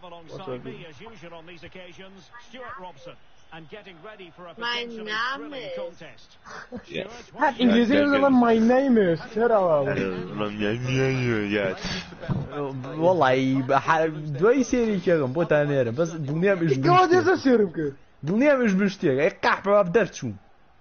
alongside me as usual on these occasions, Stuart Robson. And getting ready for a My potentially name thrilling is. contest. Yeah. هات انجليزي ولا my name is ترى والله دوای سێری کێگەم بۆ تا نێرم بەس دڵنیام ئیش قاعد يسيرم كده دڵنیام ئیش بشتێک ئەی قەحپەوە دەرچوو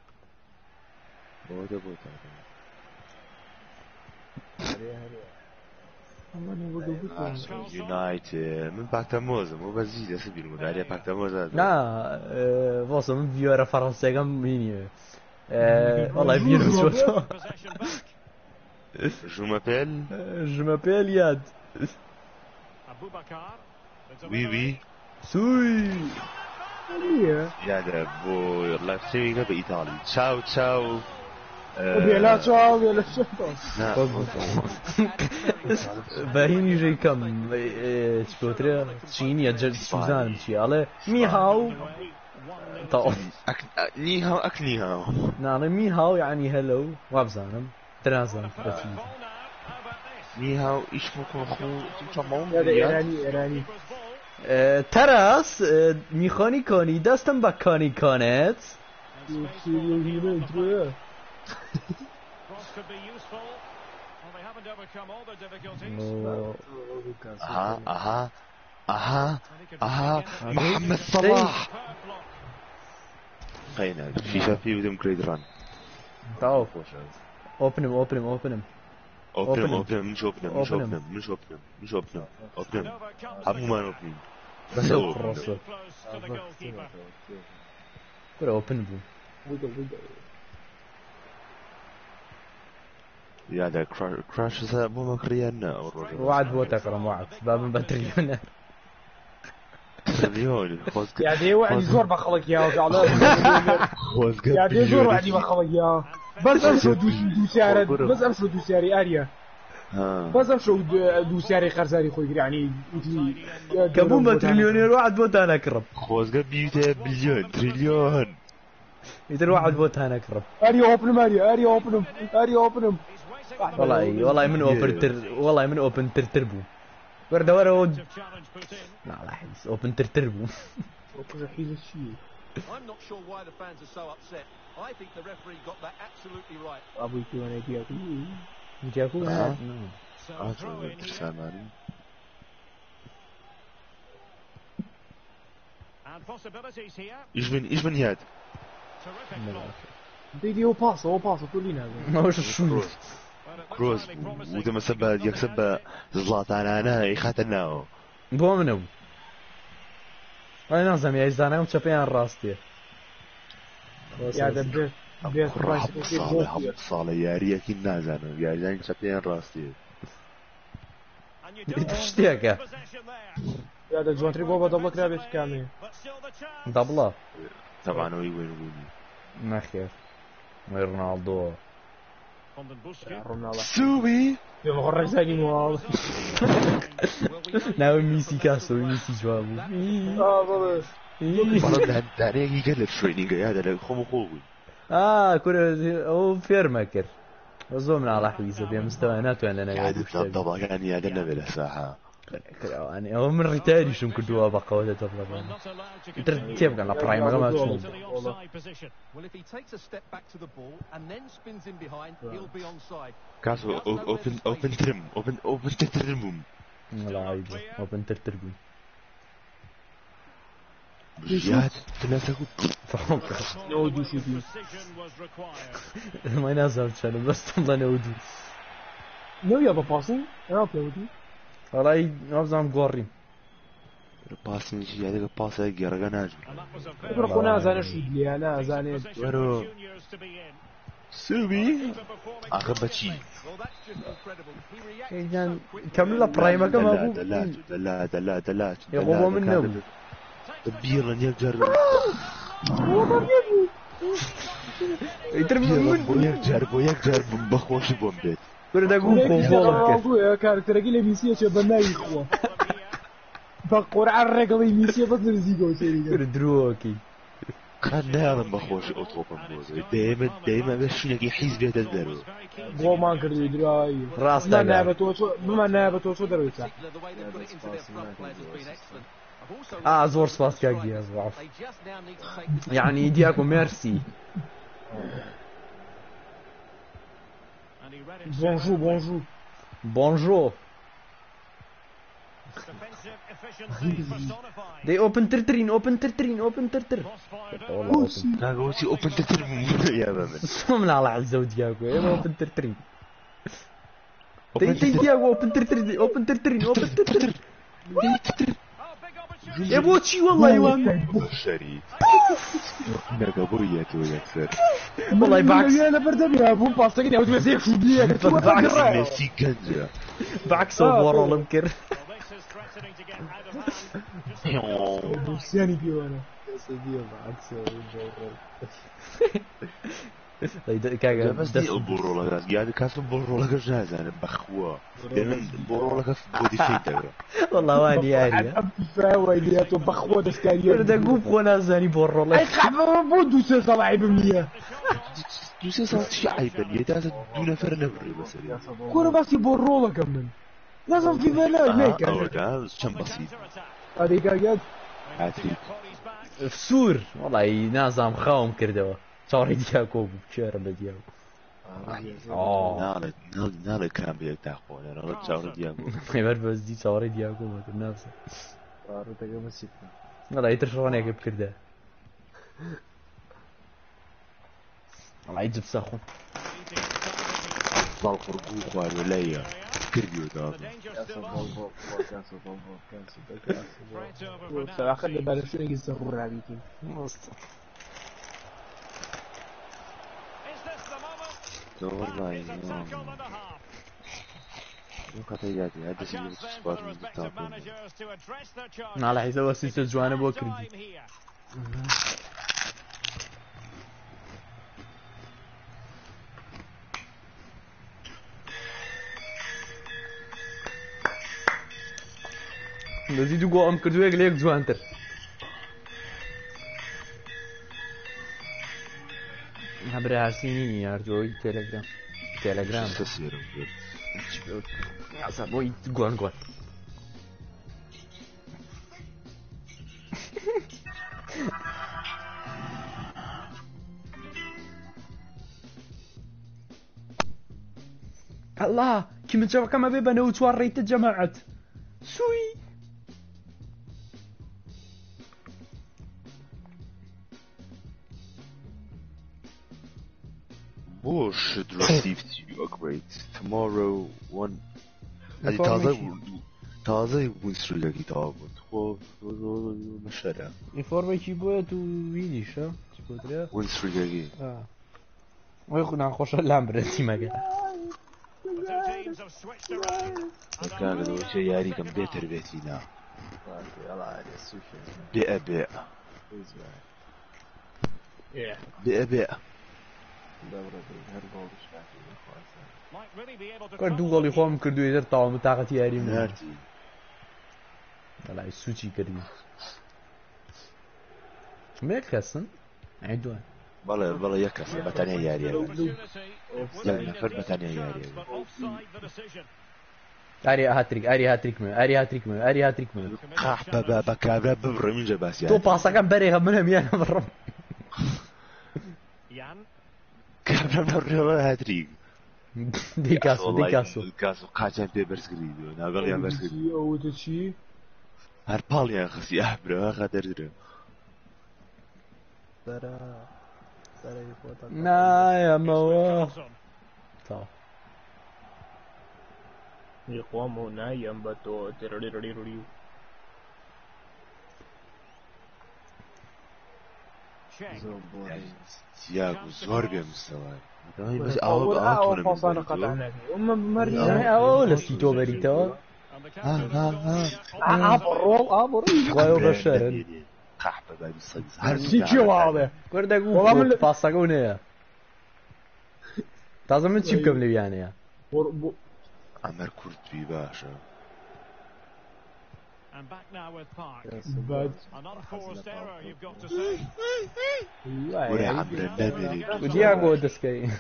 يونايتد من باكتاموز مو بزيد يا سبيل المدارية باكتاموز نا واسه من فيورا فرنسيغم ميني والله فيرو شوتو جو مابيل ياد وي وي سوي يا ده بو لاتسيغا بإيطالي تشاو تشاو وبيلا تشاو ولا باهيني جاي كم سبوتريا تشيني سوزان تشي على ميهاو طاو نيهاو نيهاو نعم ميهاو يعني هلو وابزانم ترازم نيهاو ايش ممكن اخو تمام إيراني تراس میخوانی کنی دستم با کانی کانت اها محمد صلاح خينا فيفا في ودم جريد ران تعال اوبن مش اوبن هم ما اوبن بس اوبن كره اوبن يا ده كراش مو مكرينا وعد بو تكرم وعد باب بتريليونير تريليون يعني وعدي زور بخلق يا يعني زور وعدي بخلق يا بس امشوا دوسياري بس امشوا دوسياري اريا بس امشوا دوسياري خرزاري خوي يعني كابومبا تريليونير واحد بوت انا اكرب خوزقه بيوته بليون تريليون يدير واحد بوت انا اكرب اريا اوبنم والله من اوبن تربو ورده ورود لا لاحظ اوبن تربو I'm not sure why the fans are so upset. I think the referee got that absolutely right. ابو كيواني جاكو And possibilities here. ايش من ياد دي هو باص كلنا ما هوش الشوط كروز وده مسبة يكسب زلاتان انا يخاتناه بو منو انا نظم يا زانه وتشابيان راستي يا دبر صالة يا ريكي نازانه يا زين تشابيان راستي تشتيك يا ده جون تريبو دبل كرابيش كامل دبلا طبعا وين ما خير رونالدو سوي يلا خرج زاني مو ناوي ميسي كاسو ميسي جوابو والله ده يقلب تريننج هذا له خو كره هو فيرماكر وزو من على حويزه بمستويات وين انا قاعد طبعا يعني هذا النبي ساحه يعني هو من ريتاري شو ممكن دوا بقى ولا طبعا انت تيب على برايم ما تشوف Well, if he takes a step back to the ball and then spins in behind, he'll be onside. كاسو اوبن ترم لا عيب اوبن تربو بجد ثلاثة نودو شوتي ما يناسب شنو بس والله نودو نو يابا باسين انا نودو والله نظام قوري باسين شي هذاك باس يرجع ناجم يقولون زانه شو لي انا زانه ورو سوبي اخبتشي يعني كمل برايما كما ابو دلات يا بابا منو تبيرا يقدر يقدر بخوش بومبيت برد اقول كونفول يا كاركتر قال ميسي يا بناي اخوه بقور على الرقم ميسي بس نزيقو سيري برد دروكي كان دائما بخوش اوتوبا موزه دائما باش نلاقي حيز بيه تدرو بو ما نقدر يدراي راس ما نابتو درو زور سپاس کاک دیاگو يعني دياغو ميرسي بونجو They open ترترين داغوتي اوبن ترترين يا بابا من على عزة ودياغو يلا اوبن ترترين دياغو اوبن ترترين يا بوتشي والله يوام شريف نقبويات ويكسر والله بعكس انا بردم يا ابو باصتك يا ودي مسيك شو بيك بعكس ميسي كنجا بعكس ورا المكر بوسياني بيوانا كاغا بس دي البورو لك يعني كاس البورو لك جاهز انا بخوه لان البورو لك في بودي فيتا والله واني ياري فاويليات بخوه دستانيه دا قوب خونا زاني بورو لك اي خبر بودو سي صلاحي بمية دوسي صوت شعي بني تاز دون فرنبري مثلا كورة بس يبورو لك من لازم في بلاش هيك كان كم بسيط هذيك قاعد عاتريك فسور والله نازم خاوم كردوا صار دياغو بشير بدياغو نال كان بيتاخون انا لا صار دياغو يبر بس دي صار دياغو نفس صاروا تقام السيف والله يترشون هيك بكرده الله يجيب ساخون ضل خرقو خوار ولايا كرديو دابا صراحة خلي بالك شو يسرور رابيكي والله كاتياتي هذا شيء سباق بالطاقم على حساب وسيلة جوانب وكردي نزيدو جو ام كردويك ليك جوانتر خبر هرسینی یارجوی تلگرام تسير عصبوي گوان الله كيما تشوف كما بيبان وتوريت الجماعة سوي Bull should receive two upgrades tomorrow. One. تازه وينستري كتاب. خو مشارع. Informe چیبوه تو ویدیش ها؟ چیبوه تریا؟ وينستري كي. وی خودم خوش لام برسی مگه. كان لو شيء ياري كم بيتر بيتينا. بيع. بيع. کار دو گلی خوام کردو ایدر تمام طاقت یاری من. والله سوچی کردی. میک هستن؟ عیدوان. بالا یکس بتانه یاریه. یک نفر بتانه یاریه. آری هاتریک من. خاف بابا کابرا ببر منجا بس تو پاسا کم بری هم منم یه نبرم. كابرا مرة هاتريك ديكاسو قاعدين بيبرس قريدو ناقل يا برس قريدو او تشي هربال يا خسي احبرا خاطر ترى نا يا موا طا يقوموا نايم بتو تررررريو تياغو زور بيمستوى بس اول فصانة قطعنا فيه مرينا اول سيتو بريتو عبر وايو بشر قحبة بعد الصيد هرسيتشي واضح كوردا قول فاسقونه تازم من تشيب كم يعني يا عمر كورتوي باشا And back now with Park. But An unforced error, you've got to say. ولا عمر النمري ودياغو دسكاي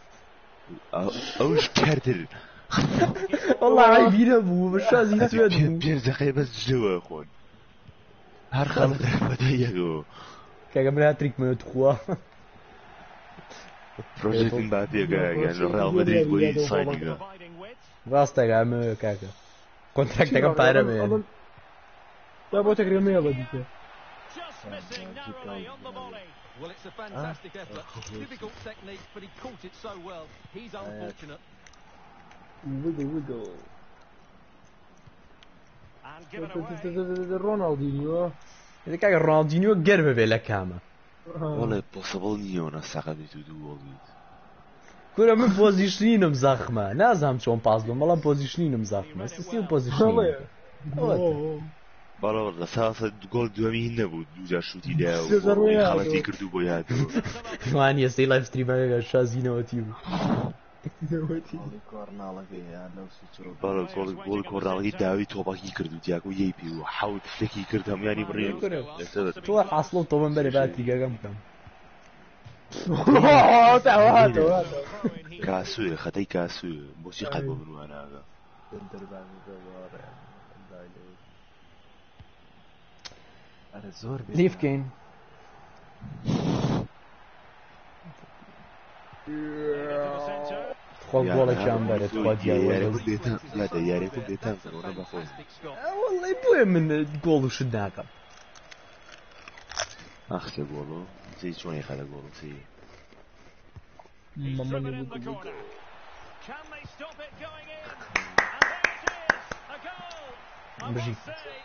اوش كارتر والله عيبين ابو مش عايزين يتودوا بيرزقي بس جوا اخوان هر خلق بديهو كاجا من هاتريك من تخوا بروجكت مبابي يعني ريال مدريد وي ساينينغ راستا جام كاجا كونتراكت كم بارم لا بو تقريبا ما يغدي Well, it's a fantastic effort. Difficult technique, but he caught it so well. He's unfortunate. رونالدينيو إذا كان رونالدينيو قرب بلا كاما والله possible نيونا ساقبي تدو والله كورا من بوزيشنينم زخمة نازم شون بازلو مالا بوزيشنينم زخمة استسيل بوزيشنينم بالا والله ساسا گل دومی نبود دوجا شوتی ده و خلاصی کردو باید وان يستي لايف ستريم شازينه وتيو بالا گل کورنالی داوی توباکی کردو دیگه و یی پیو حاول فلکی کردم یعنی بریم تو حاصلو تو من بره باتي كم تعال كاسو خدي كاسو موسيقى بمن وانا ليف كين خذ جول تشامبر تقعد يا لا ده ياري كل ديتان وانا بخوف والله يبوي من جول وشداك اخ جولو زي شلون يخلى جولو زي بجي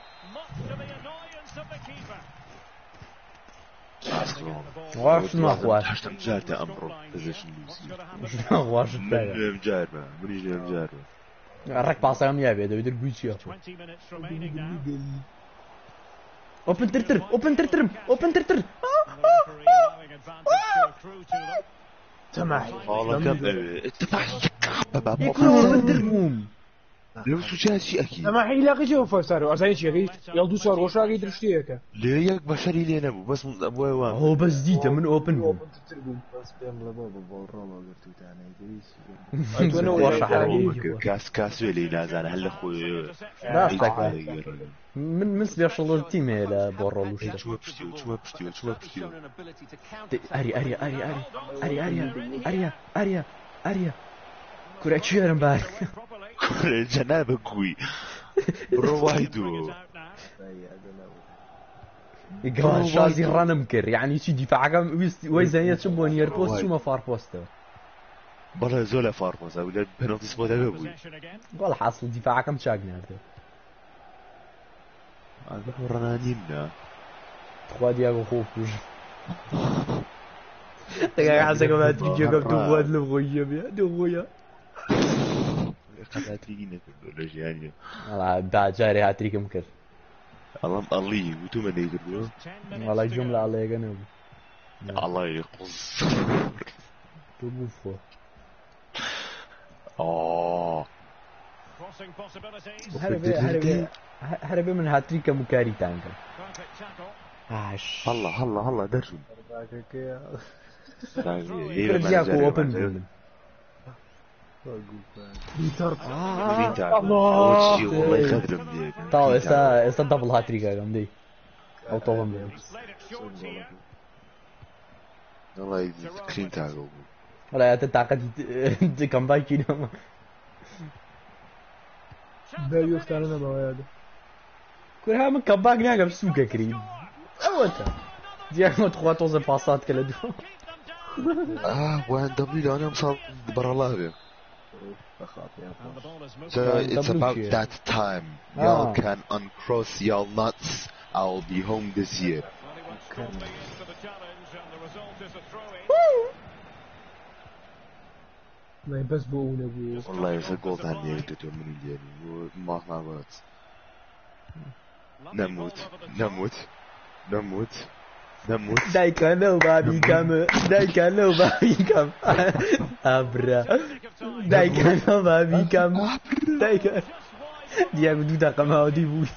واش نخواش حشتم جارته امرو بزيشن لوسي نخواش من جاربه من جاربه راك باصام يا بيدو يدير بويتشي اوبن ترتر اوبن ترتر اوبن ترتر سماحي والله كم تبع يكون درهم لو سوچه شي اكيد سماحي لاقي شوف صاروا عشان شي يلدو صار واش راقي درشتيك ليه ياك بشري لي انا بس ابوي وام هو بس ديته من اوبن بس بيعمل بابا بالروما قلت تاني واش كاس اللي نازل هلا خويا من سبيشال التيم الى بورولوش شو بشتيو اريا كره تشيرن بار جناب كوي بروايدو يقرا شازي رانمكر يعني شي دفاع ويزانيه تشبون يربوست شو ما فار بوسته بلا زولا فارموس ولا بنالتي سبوت ابوي قال حاصل دفاع كم تشاغنا هذا رنانينا تخوا دياغو خوفوش تلقى حاسك ما تجي كم دواد لغويه بيا دوغويا هاتريكينك ولا شي يعني والله دا جاري هاتريك مكر الله وتو ما يقدروا والله جمله الله يغنم الله يقص توقفوا هربي من هاتريك مكاري تانكر هلا درجو رجعكوا اوبن جول الله والله يخدم ديك طاو اسا دبل هاتريك عندي او طوم والله يكرين تاعو ولا تتعقد كم باكي نما بايو اختارنا بواياده كلها من كباك ناقه بسوق كريم اوتا ديك ما تخوا توز باسات كلا دو وين دبليو انا مصاب برا الله بيه So it's about that time. Y'all can uncross y'all nuts. I'll be home this year. ما بس بقول ابو والله يسقط عني انت من الجاني ما غلط. نموت دايكا لو بابي كم ابرا دايكا لو بابي كم دايكا دياغو دودا كما دي بوي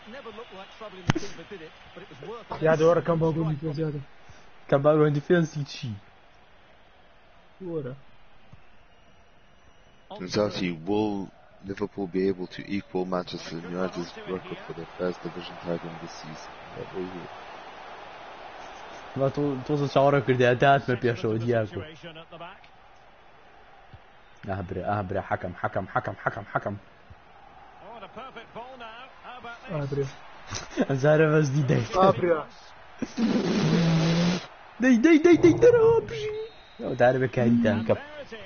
يا دور كم بقول لك زياده كم بقول ديفنس شي ورا Nzati will Liverpool be able to equal Manchester United's record for their first division title this season. ما توصل شعورة كردي أدات ما بيشوا دياكو. أهبري حكم. أهبري. زارة بس دي. أهبري. دي تروبش. لو تعرف كان تانكب.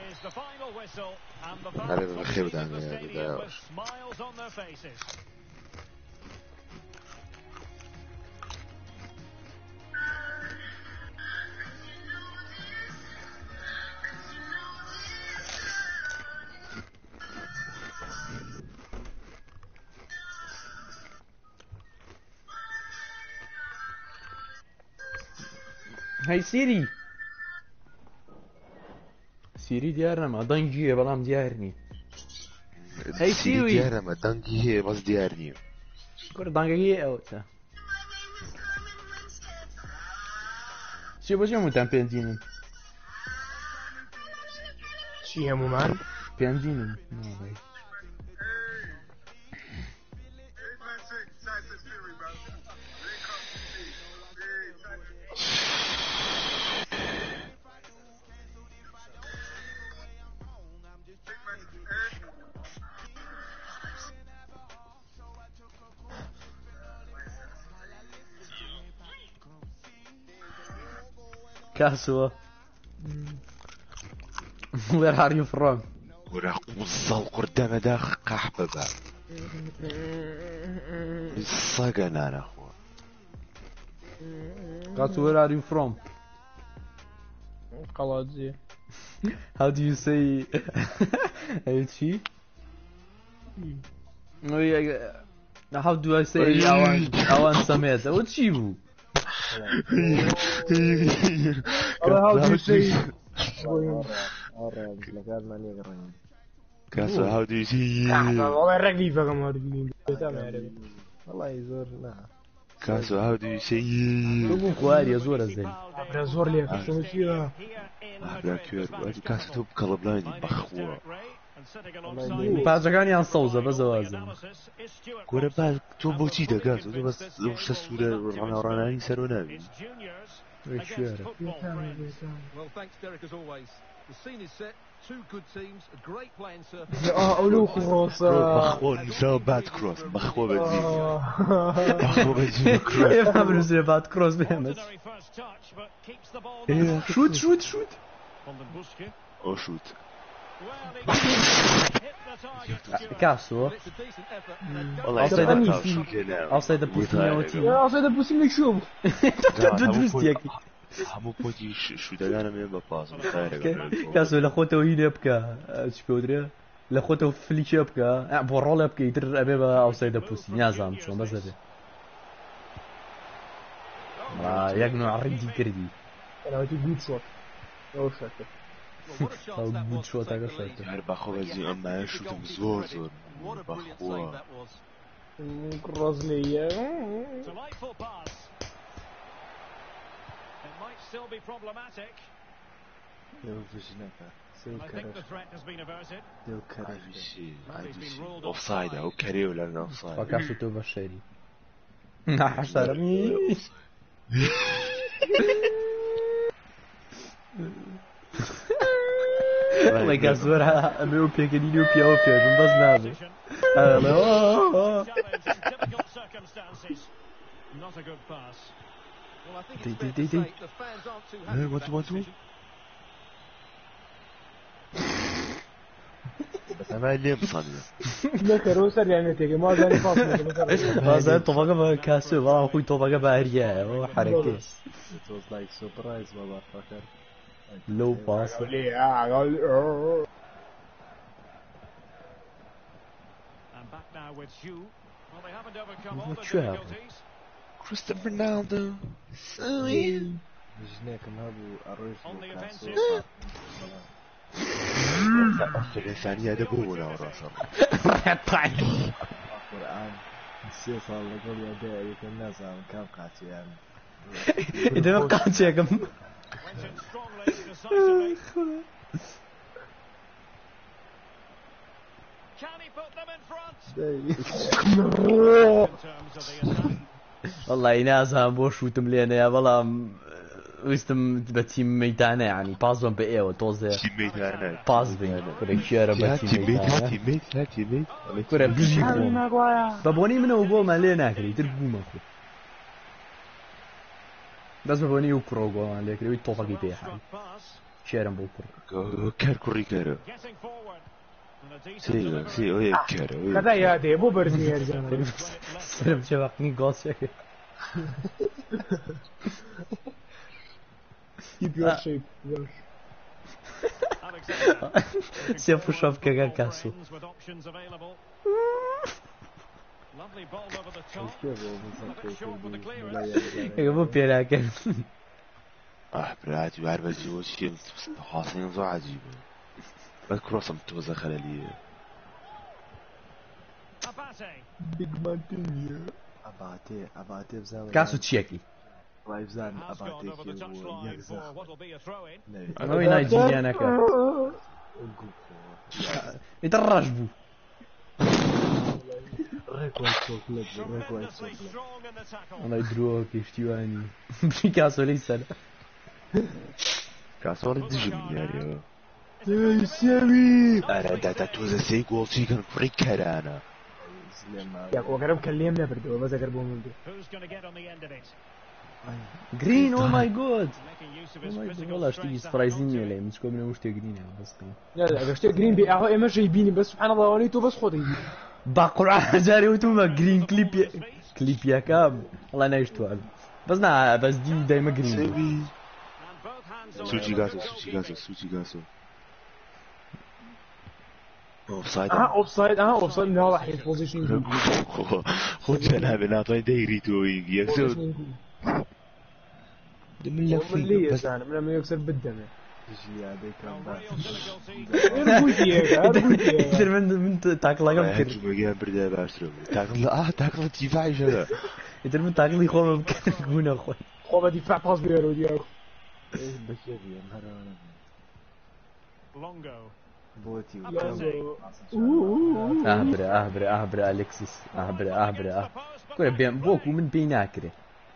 تعرف الخير ده يعني هاي سيري ديارنا ما دنجيه بلام ديارني هاي سيري ديارنا ما دنجيه بس ديارني كور دنجيه اوتا شو متان بينزينن شي همو مان بينزينن كاسوا Where are you from? وراح وصل قدام داخل قحبة الصقن أنا أخوة Kaasu, where are you from? Kaladzi. How do you say Elchi? How do I say Awan Samet? What you? How do you say كاسو how do you see والله الرقي فقم هارجين والله يزور لا كاسو how do you see تبو خواري يزور الزين أبرا زور لي أكتم فيها أبرا كير كاسو توب كلبلاندي بخوا باجكاني عن صوزة بزوازن كورة باز توبو تيدا كاسو تو بس وش السورة راناني سرونامي Well, thanks, Derek, as always. The scene is set. Two good teams, a great playing surface. أولو كروس. بخون سو باد كروس بخو بدي. بخو بدي كروس. يفهم نزل باد كروس بهمت. شوت. أو شوت. كاسو. والله أصيد بوسيمي أصيد بوسيمي شوف. تدرس ياكي. همو بودي شو دانا من بباص كاسو لخوته وين يبكى شبودري لخوته فليش يبكى برول يبكى يدر أبيبا أوسيد بوسي نازم شو بس هذا ما يجنو عريدي كردي أنا ودي جود شوت أو شاكر أو جود شوت أكثر شاكر هر بخو بزي أما شوتم زور بخو كروزلية Still be problematic. I think the threat has been averted. offside أو كاري ولا offside. وكاسو توبا الشيري. حشرمي. والله كاسورها أميوبيا كني أوبيا من بس نابي. Not a good pass. Well, I think it's fair to say the fans aren't too happy with that decision. بس أنا اللي مصنع. ذكروا سر يعني تيجي ما زال فاصل. ما زال طبقة بكاسو ما أخوي طبقة بأريا أو حركة. It was like surprise motherfucker. Low pass. And back now with Hugh. Well, they haven't overcome all the difficulties. Cristiano Ronaldo. On the offensive. ثانية دبونا وراسه. القرآن نسيت والله قول يا داعي الناس عم كان قاتي يعني. إذا ما قاتي يا كم. Can he put them in front? داي In terms of the attack. والله نازها بۆ شوتم لێنەیە بەڵام ویستم بە تیم مەیدانە یعنی پاس بم بە ئێوە تۆزێ تیممیت پاس بین کورە کێرە بە تیم مەیدانە کورە بژی خۆم بە بۆنی منەوە گۆڵمان لێ ناکرێت تر بوومە خۆ بەس بە بۆنی و کوڕە گۆڵمان لێکرێت تۆفەکەی پێ حاڵی کێرم بۆ کوڕ کار کوڕی کارە Getting forward. And a decent سی delivery. سی ئەوەیە کارە كذا يا دي بو برزني يا رجال سرم چه وقتی گۆڵچێک keep your shape Alexander. سێ پوشەفکەگەر کاسو With options available. Lovely ball over the top. ئەگە بۆ پێراکەن براتي بعرف الجو شيء حاصلين زو عجيبة بس كروسم توزع خلالية Abate. big mountain اباتي بزاوية کاسو چیەکی رايفزان Has gone اباتي over the touchline for يغزخ what will be a throw in. ئەوەی نایجیریانەکە ئیتر ڕەش بوو ريكوال شوكلت ريكوال Tremendously شوكلت strong in the tackle. ئەڵی درۆ کشتیوانی کاسۆ لی سەر كاسوري دجم يعني يساوي أنا دا توزع سي جول شي كان فريق كرانا يا وقرب كلمنا بردو بس اقرب من دي Who's going to get on the end of it? گرین او مای گۆد Making use of his physical وڵا strength شتێکی to سپرایزینیە hold لێ من چکۆ منە شتێک گرینە بەستم لا لا قشتي جرين بي اهو اما شي بيني بس سبحان الله ولي تو بس خذي با قورعان جارێ وتمە گرین کلیپیەکە وڵا نایشتووە بەس نا بەس دی دایمە گرین سوي And both hands on سوچي the غاسو goalkeeper. سوچي غاسو سوچي غاسو اوفسايد اوفسايد اوفسايد لا راح يبوزيشن خود انا بناطي دايري تو يكسو من اللي بس انا من لما يكسر بالدم تجي هذيك Real difficulty. تر من تاکڵەکەم کرد مجا بردا باشتر تاكل دفاعي شذا تر من تاکڵی خۆمە بکەن بوونە خۆی خوبا دفاع باس بيرو ديالو بكيفي مهرانة Longo. بوتي ئاهبرە ئالێکسیس ئاهبرە کورە بێم بۆکو من پێی ناکرێ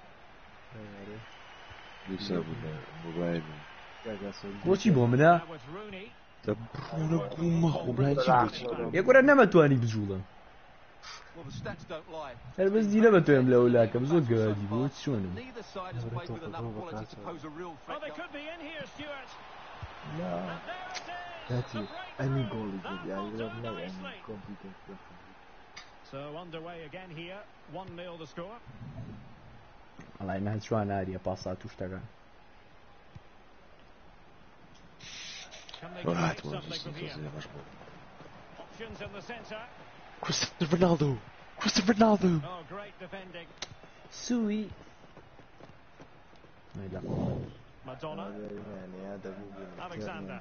يسابو موبايل بۆچی بۆ منە Now with Rooney. تبرونا قوم خوبلان شي یەکورە نەمەتوانی بجوڵم Well, the stats don't lie. هەر بەس دی نەمەتوانم لە ولاکەم زۆر گەوادی بۆ چۆنم Neither side has played with enough quality to pose a real Oh, threat. they could be in here, Stuart. لا And there it is. ذاتي A breakthrough. اني جول That يعني one's لا on لا nicely. يعني كومبيتنت So underway again here. 1-0 the score. ئەڵای نە چوان ناریە پاسا توشتەکان Can they راحت create something from here? Options in the centre. كريستيانو رونالدو Oh, great defending. سووی لا Madonna. يعني هذا Alexander.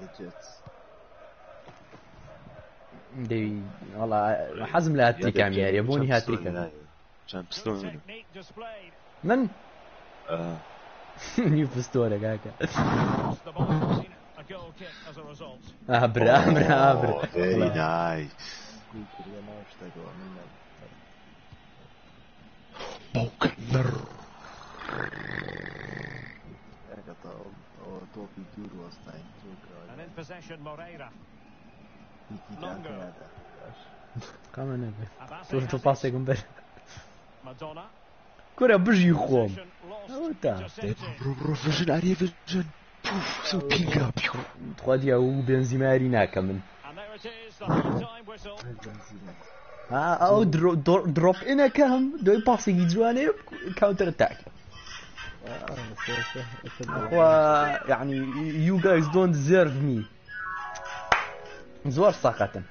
دەوی وەڵا حەزم لە هاتریکام یاریە بۆنی هاتریکە چەند Technique displayed. من نیو پستۆرە کاکە Lost the ball. A goal kick as a result. ئابرا very nice بوكنر And in possession, Moreira. کامە نەبێ Abate تۆ has it. پاسێکم بەر Madonna. کورە بژی خۆم Possession lost. Outa. Intercepted. برو فيجن اريا فيجن سو بينغا خوا دیا و بێنزیماری ناکە من And there it is, the half-time whistle. ئەو دڕۆپ ئینەکەم دوای پاسێکی جوانێ کاونتەر تاک یعنی you guys don't deserve me زۆر ساقەتن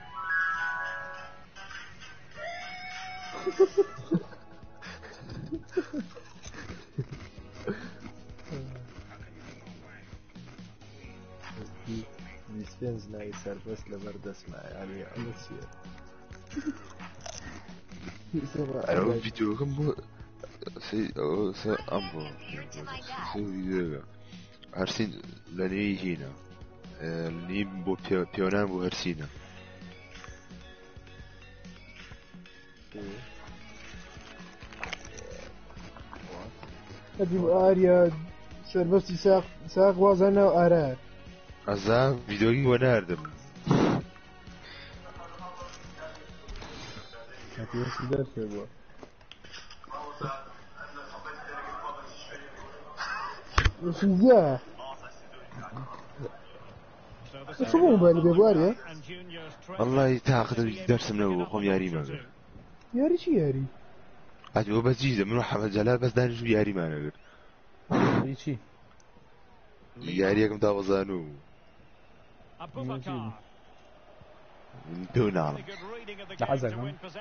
ديسبنز لا يسار بس لبرد اسمع يعني على السير انا فيديو كم سي امبو سي فيديو هرسين لاني هنا لاني بو بيونان بو هرسينا أجيب آريا سربستي ساق وازنا وآراء عزام فيديوغي وانا هردم هاتي درس يبغى وشجاع شو مو بالي بيبواريا والله تاخذ درس من وقوم ياري ما قال ياري شي ياري عادي هو بس جيزة من محمد جلال بس داني شو ياري ما نقول هیچی ياري يكم تابزانو من دون عالم لحظة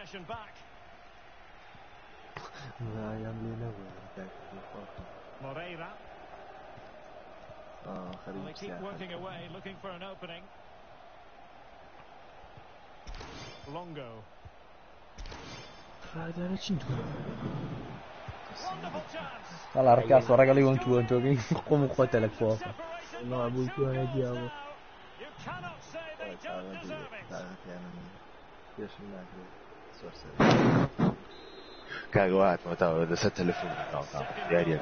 لا يملي نوى Moreira. خريج They keep working away, looking for an opening. Longo. هذا أنا شنو Wonderful chance. والله ركاس ورقة لي وانتو قوموا قتلك فوق ما أبوي كنا جابوا You cannot say they don't deserve it. كاغ واحد ما تاو هذا ست تلفون ياري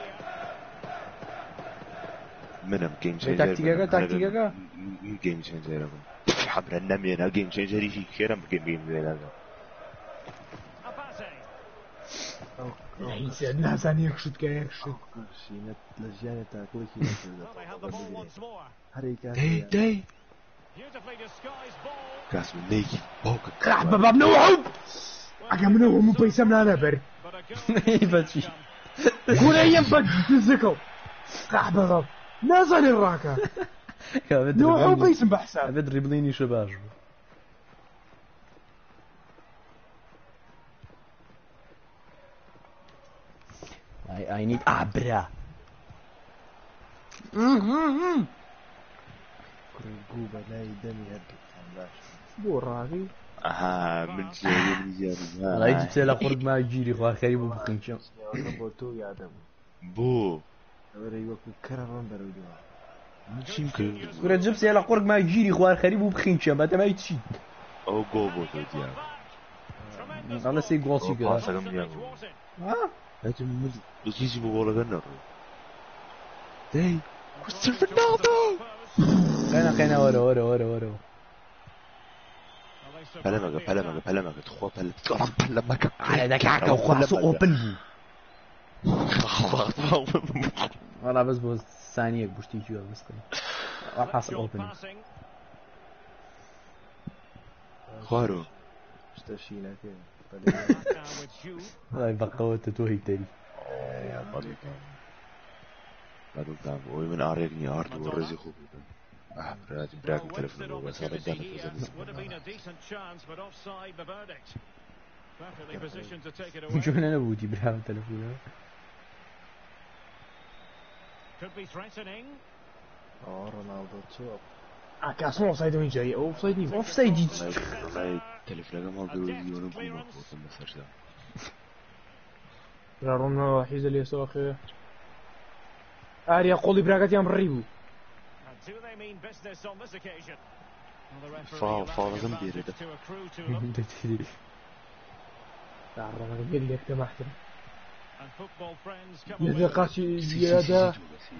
منهم جيم تشينجر تاكتيكا جيم تشينجر حبر النمي انا جيم تشينجر في كيرم جيم هذا يعني سعدنا ثاني يكشت كيكشت شينت لجانة تاكل كي هريكا داي كاس من نيكي بوكا كعبة ممنوع أجمعنا هم بيسمنا نبر باتشي قول أيام بدي تزكوا كعبة نازل الراكة نوعه بيسم بحساب بدربليني شباج I need abra. كروبا لا يدني هدك بو راغي من زين لا يجيب سيلا خرج ما يجيري خواه خريب بخنشم بوتو يعدم بو أوري وكو كررون درودوا مش يمكن كرة جيب سيلا خرج ما يجيري خواه خريب بخنشم هذا ما يتشي او جو بوتو ديال الله سي غوسي كده ها لكن من يجي بولا غنر داي كريستيانو رونالدو خينا ورا بلمك تخوى بلمك على ذاك عكا وخلاصو اوبن والله بس ثانية بوشتي جوا بس راح حاصل اوبن خارو اشتشينا كده والله بقوت توهي تاني يا طريق بعد قدام ومن اريقني ارد ورزقه براك التلفون بس هذا كان شو انا بودي براك التلفون رونالدو تشوب كاس مو اوفسايد وين جاي اوفسايد اوفسايد والله التلفون ما قالوا لي وانا بقول ما مسرجع رونالدو حيز اليسار اخي اريا قولي براغاتي ام ريبو فاول ذنبي رده تعرف قال لك تمحتر يا قاسي زياده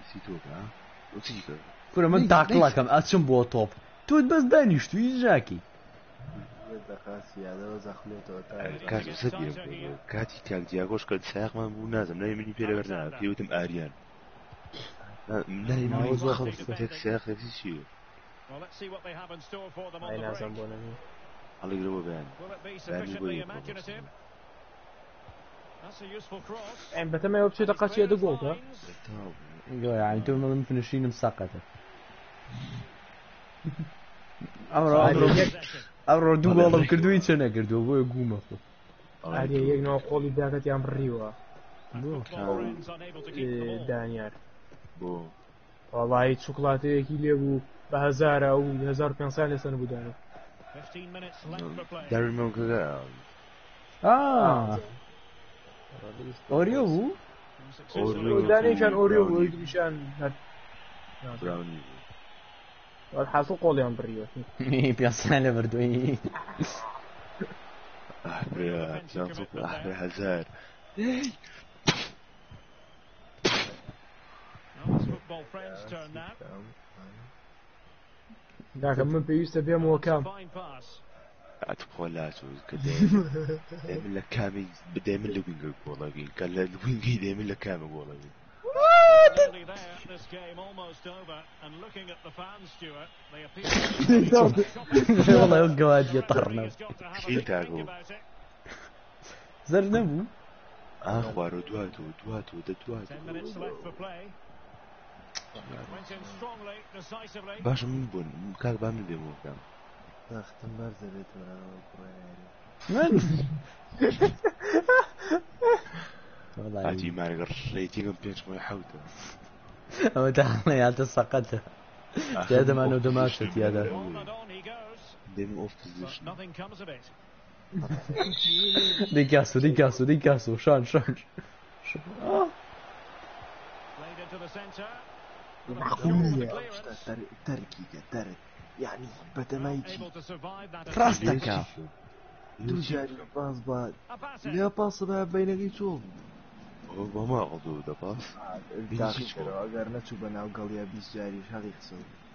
كل من تعقلها كم اتشم بو توب تو بس دانيش تو يجاكي كاتو سبيل كاتي كان دياغوش قد ساق ما مو لازم لا يمني بيلا برنا بيوتم اريان لا يمني خلص تك ساق هذا شيء اي لازم بونني الله يقربوا بان يعني بتما يوبشي تقاسي دقوق ها يعني تو من فينيشين مسقطه امر دو والله كردوين سنه كردو بو يقوم هذه يجنو قولي داكت يام ريوا دانيار بو والله شوكولاته كي ليبو ب 1000 او 1500 سنه بدانه داري موكا اوريو داني كان اوريو ويدريشان براوني والحاسو قولي ام بريو بياساله بردوي أحبريا بيانصوك أحبريا هزار ذاك من بيوسف بيا موكام أتبقى لا شو كده دايما لك كامي دايما لك وينجر والله وين قال له وينجي دايما لك كامي والله وين والله يبقى وادي طرنا شيل تاعو زرنبو أخبار دواتو باش من بون كاك بعمل بيمو كام اختم برزة بيت ولا كويري من أتي معي ريتي كم بينش ما يحوته أما تعالى يا تسقطه هذا ما أنه دماشت يا ذا ديم أوف بوزيشن دي كاسو شان معقولة ترك يعني بتمايجي راستك دوجاري باص بعد لا باص بقى بينك شوف هو ما أخذوا ده باص داخل اگر نچو بناو قليا بيس جاري شغي خسو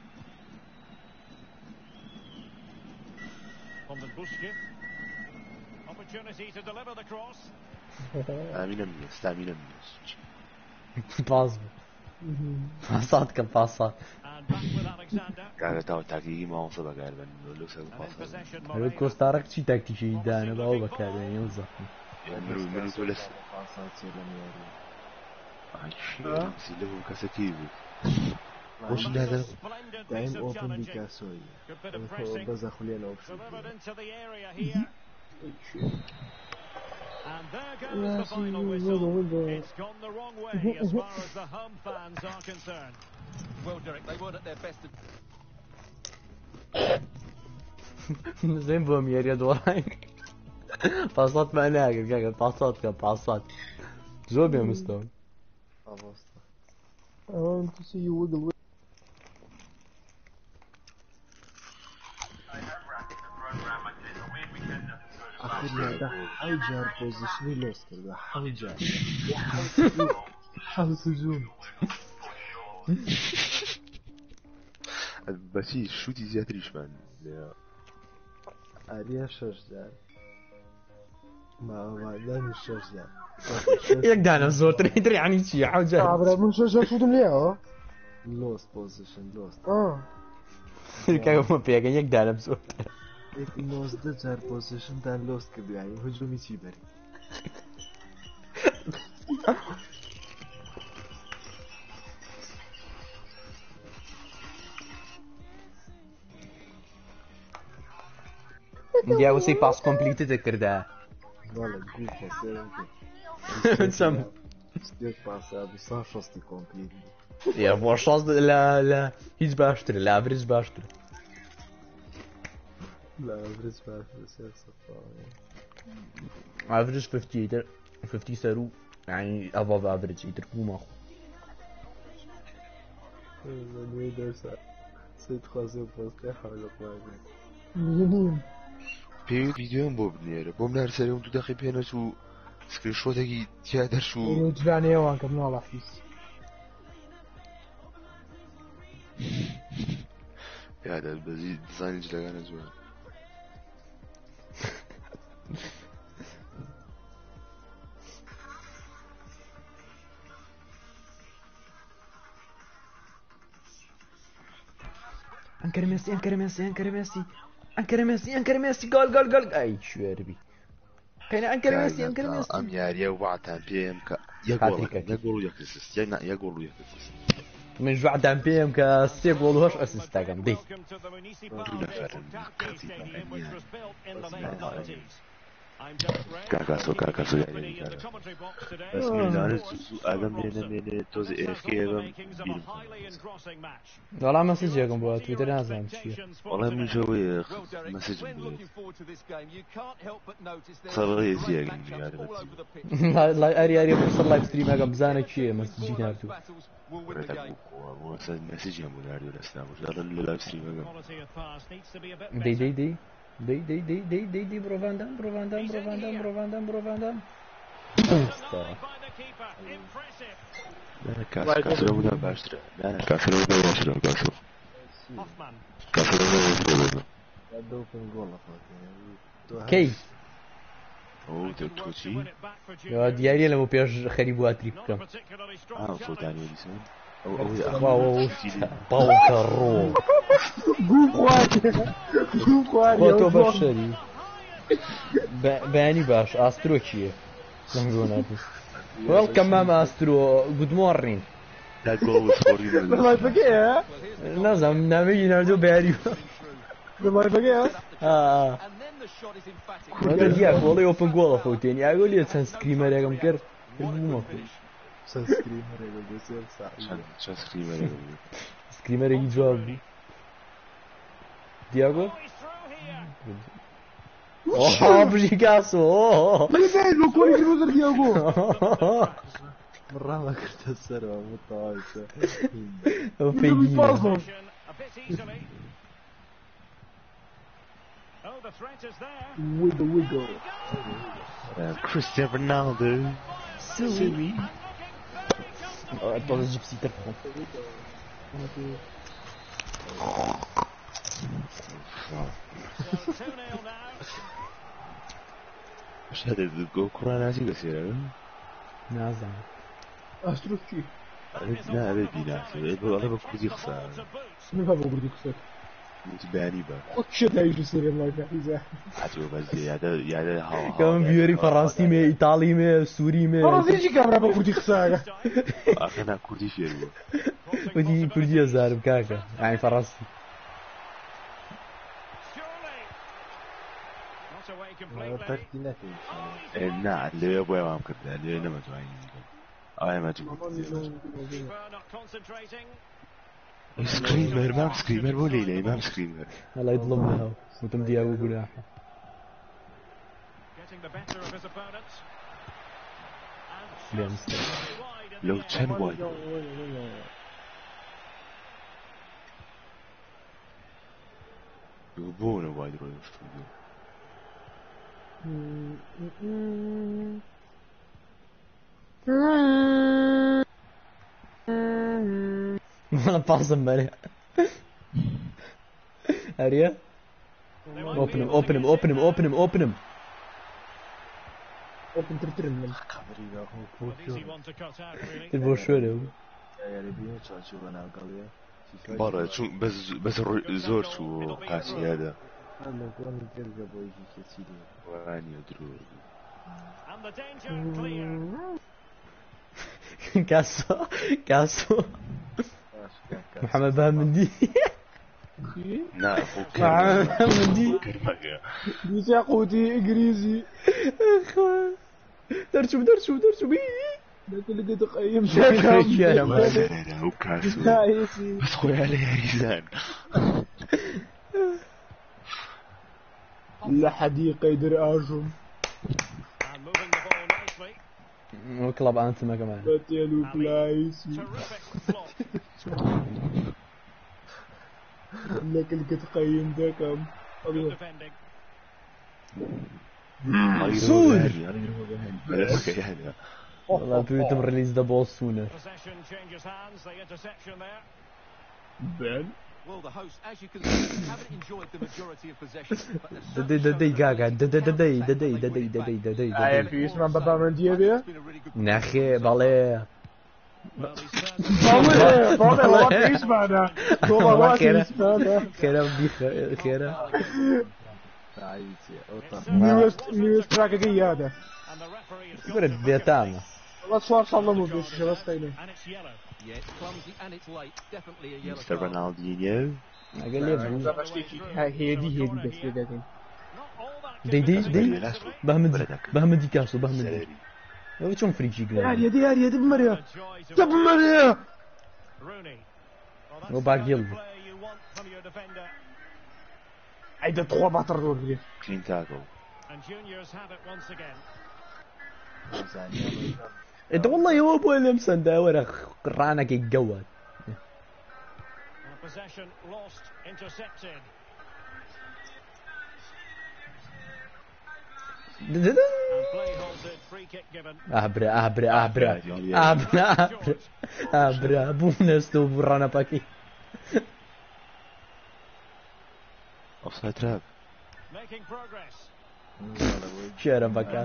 آمين باص باصات كباصات قاعد تاو تاكي ما وصل قاعد بنقول له سوي باص هل كوستارك شي تكتيكي دانا باو بكاري يوزف من تولس باصات لم يري عايشين سيلهم كسكيبو وش هذا دايم اوبن بيكاسوي بس اخلينا اوبشن And there goes the final whistle. It's gone the wrong way as far as the home fans are concerned. Well, Derek, they weren't at their best. زين بهم يا دوراي باصات معناها باصات زوب يا مستوى I want to see you wiggle. أخذ ده حوجر بوزيشني لوستر ده حوجر حال سجون بس شو دي زيادة ريشمان أريا شجر ما دام الشجر يقدر زور تري يعني شي حوجر عبر من شجر شو دمليه لوست بوزيشن لوست كيف ما بيجي يقدر زور एक लॉस द चार position दा लॉस के भी आई हजूमी ची बरी يا وسي باس كومبليتد كردا ولا جول فاسيرن سم ستيك باس ابي صافستي كومبليت يا بوشاز لا هيز باشتر لا افريج باشتر لا افريج باشتر افريج 50 يتر 50 سرو يعني ابوف افريج يتر مو ماخو نوي درس سيت خوازه بوست حاول قواعد مين في فيديو بوبنير بومنار سريوم تو داخل بينا شو سكرين شوت هي تيادر شو جبعني وان كم والله حيس يا هذا البزيد ديزاين جلاغ انا زوين انكر ميسي جول اي شو يربي خلينا انكر ميسي ام يا وعتان بي ام كا يقول يكسس يقول يكسس من جوع ام بي ام كا جول واش اسيست كان دي كاكاسو يعني بس ميلان ادم من توز اف كي والله مسج ياكم بو تويتر نازل شيء والله من جوي مسج صار زي لا اري وصل لايف ستريم اقام بزانك شيء مسج نارتو مسج يا مناري الاسلام ولا اللايف ستريم دي دي برو فان دام لا كاسر ولا باشتري لا كاسر ولا باشتري كاسر ولا دوبن جول كي او توتشي يا دياري لما بيرج خريب واتريب كم فوتاني لسان واو باوكرو خۆتۆ بەشەری بەیانی باش ئاسترۆ چییە لەنگۆ نابوو وەڵکەم مام ئاسترۆ گود مۆڕین نازانم نامەی ناردۆ بەیانی دیار وەڵی ئۆپن گۆڵە خۆتێنی ئاگۆ لێ چەند سکریمەرێکم کرد سکریمەرێکی جواب بوو Diago? Oh, brigaço! Não corre que não Diago! مرة كنت السرعة متعايشة ويدو Cristiano Ronaldo Sui Attends, j'ai psy ايش هذا الكرة ناسي قصيرة؟ نازم استروكي لا هذا بيناسي هذا بكردي خسارة من هذا بكردي خسارة متباني بقى وش هذا يجي سيري الله يحفظه حتى بس هذا ها كم بيوري فرنسي مي ايطالي مي سوري مي فرنسي يجي كاميرا بكردي خسارة انا كردي فيرو ودي كردي زارب كاكا يعني فرنسي لا اللي يبغى ما مكتب اللي أنا ما توعين أنا ما توعين سكريمر ما سكريمر بولي لي ما سكريمر هلا يظلم لها وتم دياغو قراحة لو كان وايد يبونه وايد روي استوديو ما pausa Maria. Aria? Open him. Open ترترن تبغى شو له؟ برا شو بس زور شو قاسي هذا أنا كون ترجع بوجي كثير واني أدرو كاسو محمد بهمندي لا أخوك بهمندي ديسا قوتي إنجليزي درشو بي لكن اللي قد قيم شاكم ما وكاسو بس خوي عليه ريزان لا حديقة يدر آجم وكلاب أنتما كمان باتيلو بلايس لكن اللي قد قيم ده كم سود والله بيتم ريليز ذا بول سونر Ben. Well, the hosts, as you can see, haven't enjoyed the majority of possession. Hij heeft eerst maar Baba Mendy weer. Nee, balé. Balé, wat is maar daar? Wat is maar daar? Gera. Nieuwe strategie. Agora Vietnam. Wat zwaar zal er moeten, dus wat stenen. Yeah, it's clumsy and it's late. Definitely a yellow Mr. card. Ronaldinho هيدي بس لقيتين. دي بهمدي كاسو بهمدي. وشون فريجي قال. هادي بمريا. بمريا. وباقيل. عيد 3 متر دول. clean tackle انت والله هو ابو لمسن ده ورا قرانك يتجود Abra بونستو برانا باكي اوفسايد تراب شيرا باكاس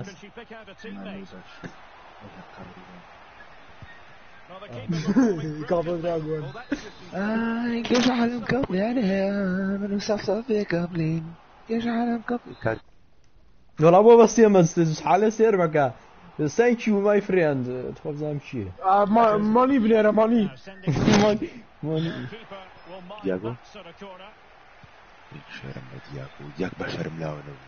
قبل دراغون كيف عالم قبلي انا من صفصف قبلي كيف عالم قبلي والله مو بس يمس حاله سير مكا Thank you my friend تفضل شيء ماني بنيرة ماني دياغو شرم دياغو دياغ بشرم لا ولا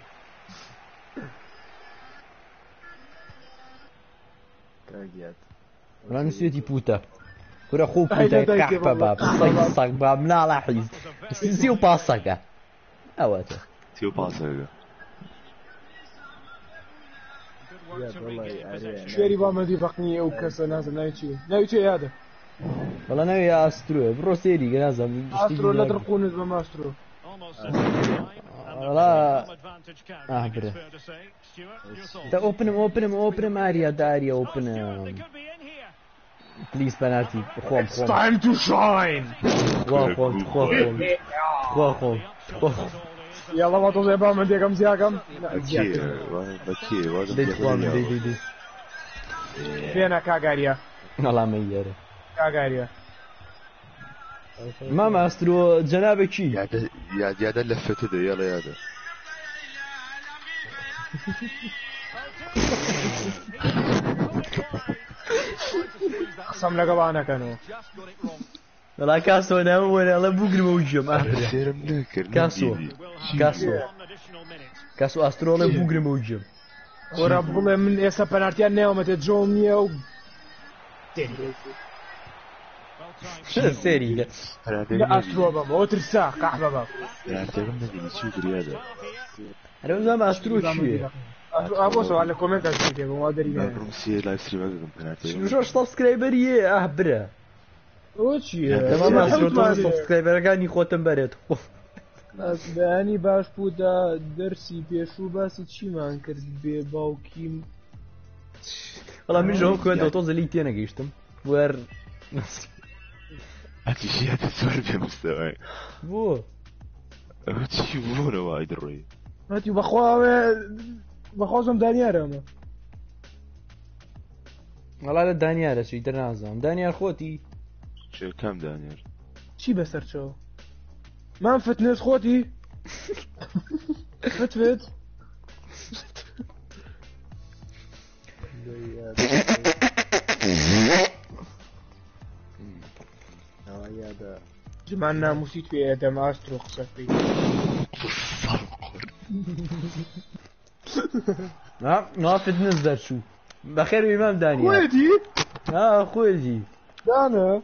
كاجيات والله نسيتي بوتا كره خو بوتا كحبة باب صيصق باب لا لاحظ سيو باسقة أواته سيو باسقة شويري ما دي فقني او كسر نازل نايتشي هذا والله انا يا استرو برو سيري نازل استرو لا ترقون بما استرو لا برا تا اوبن اريا داريا اوبن بليز بناتي خوم It's time to shine خوم يلا ما توزع بقى من ديكم زياكم بكي دي فينا كاغاريا والله ميرة كاغاريا ماما استرو جنابك شي يا ده لفته ده يلا يا ده قسم لك بانا كانوا والله كاسو انا اول الله بوقري موجم كاسو استرو الله بوقري موجم ورب الله من يسا بنارتي النيوم تجومني او سيري لا استرو بابا وترساق قحبه بابا بنارتي من اللي تشوف رياضه انا ما استرو شي ابو سؤال كومنت كده ما ادري برومسي لايف ستريم بنارتي شو سبسكرايبر يا برا وشي تمام استرو سبسكرايبر كان يخوتم بريت بەیانی باش بوودا دەرسی پێشوو باسی چیمان کرد بێ باوکیم وەڵام من ژەوە کوێ تۆزە لی تێنەگەیشتم وەر ئەتیشیاتە زۆر بێ مستەوای بۆ چی بوونەوە ئای دڕۆی هەتی بەخوازم دانیارە ئەمە وەڵا لە دانیارە چی دەنازانم دانیار خۆتی کام دانیار چی بەسەرچەوە من فتنس خۆتی فتفت جمان ناموسی توی ئێدەم ئاسترۆ قسەکەی نا فتنس دەرچوو بەخێر ئیمام دانیار خۆیەتی؟ خۆیەتی دانە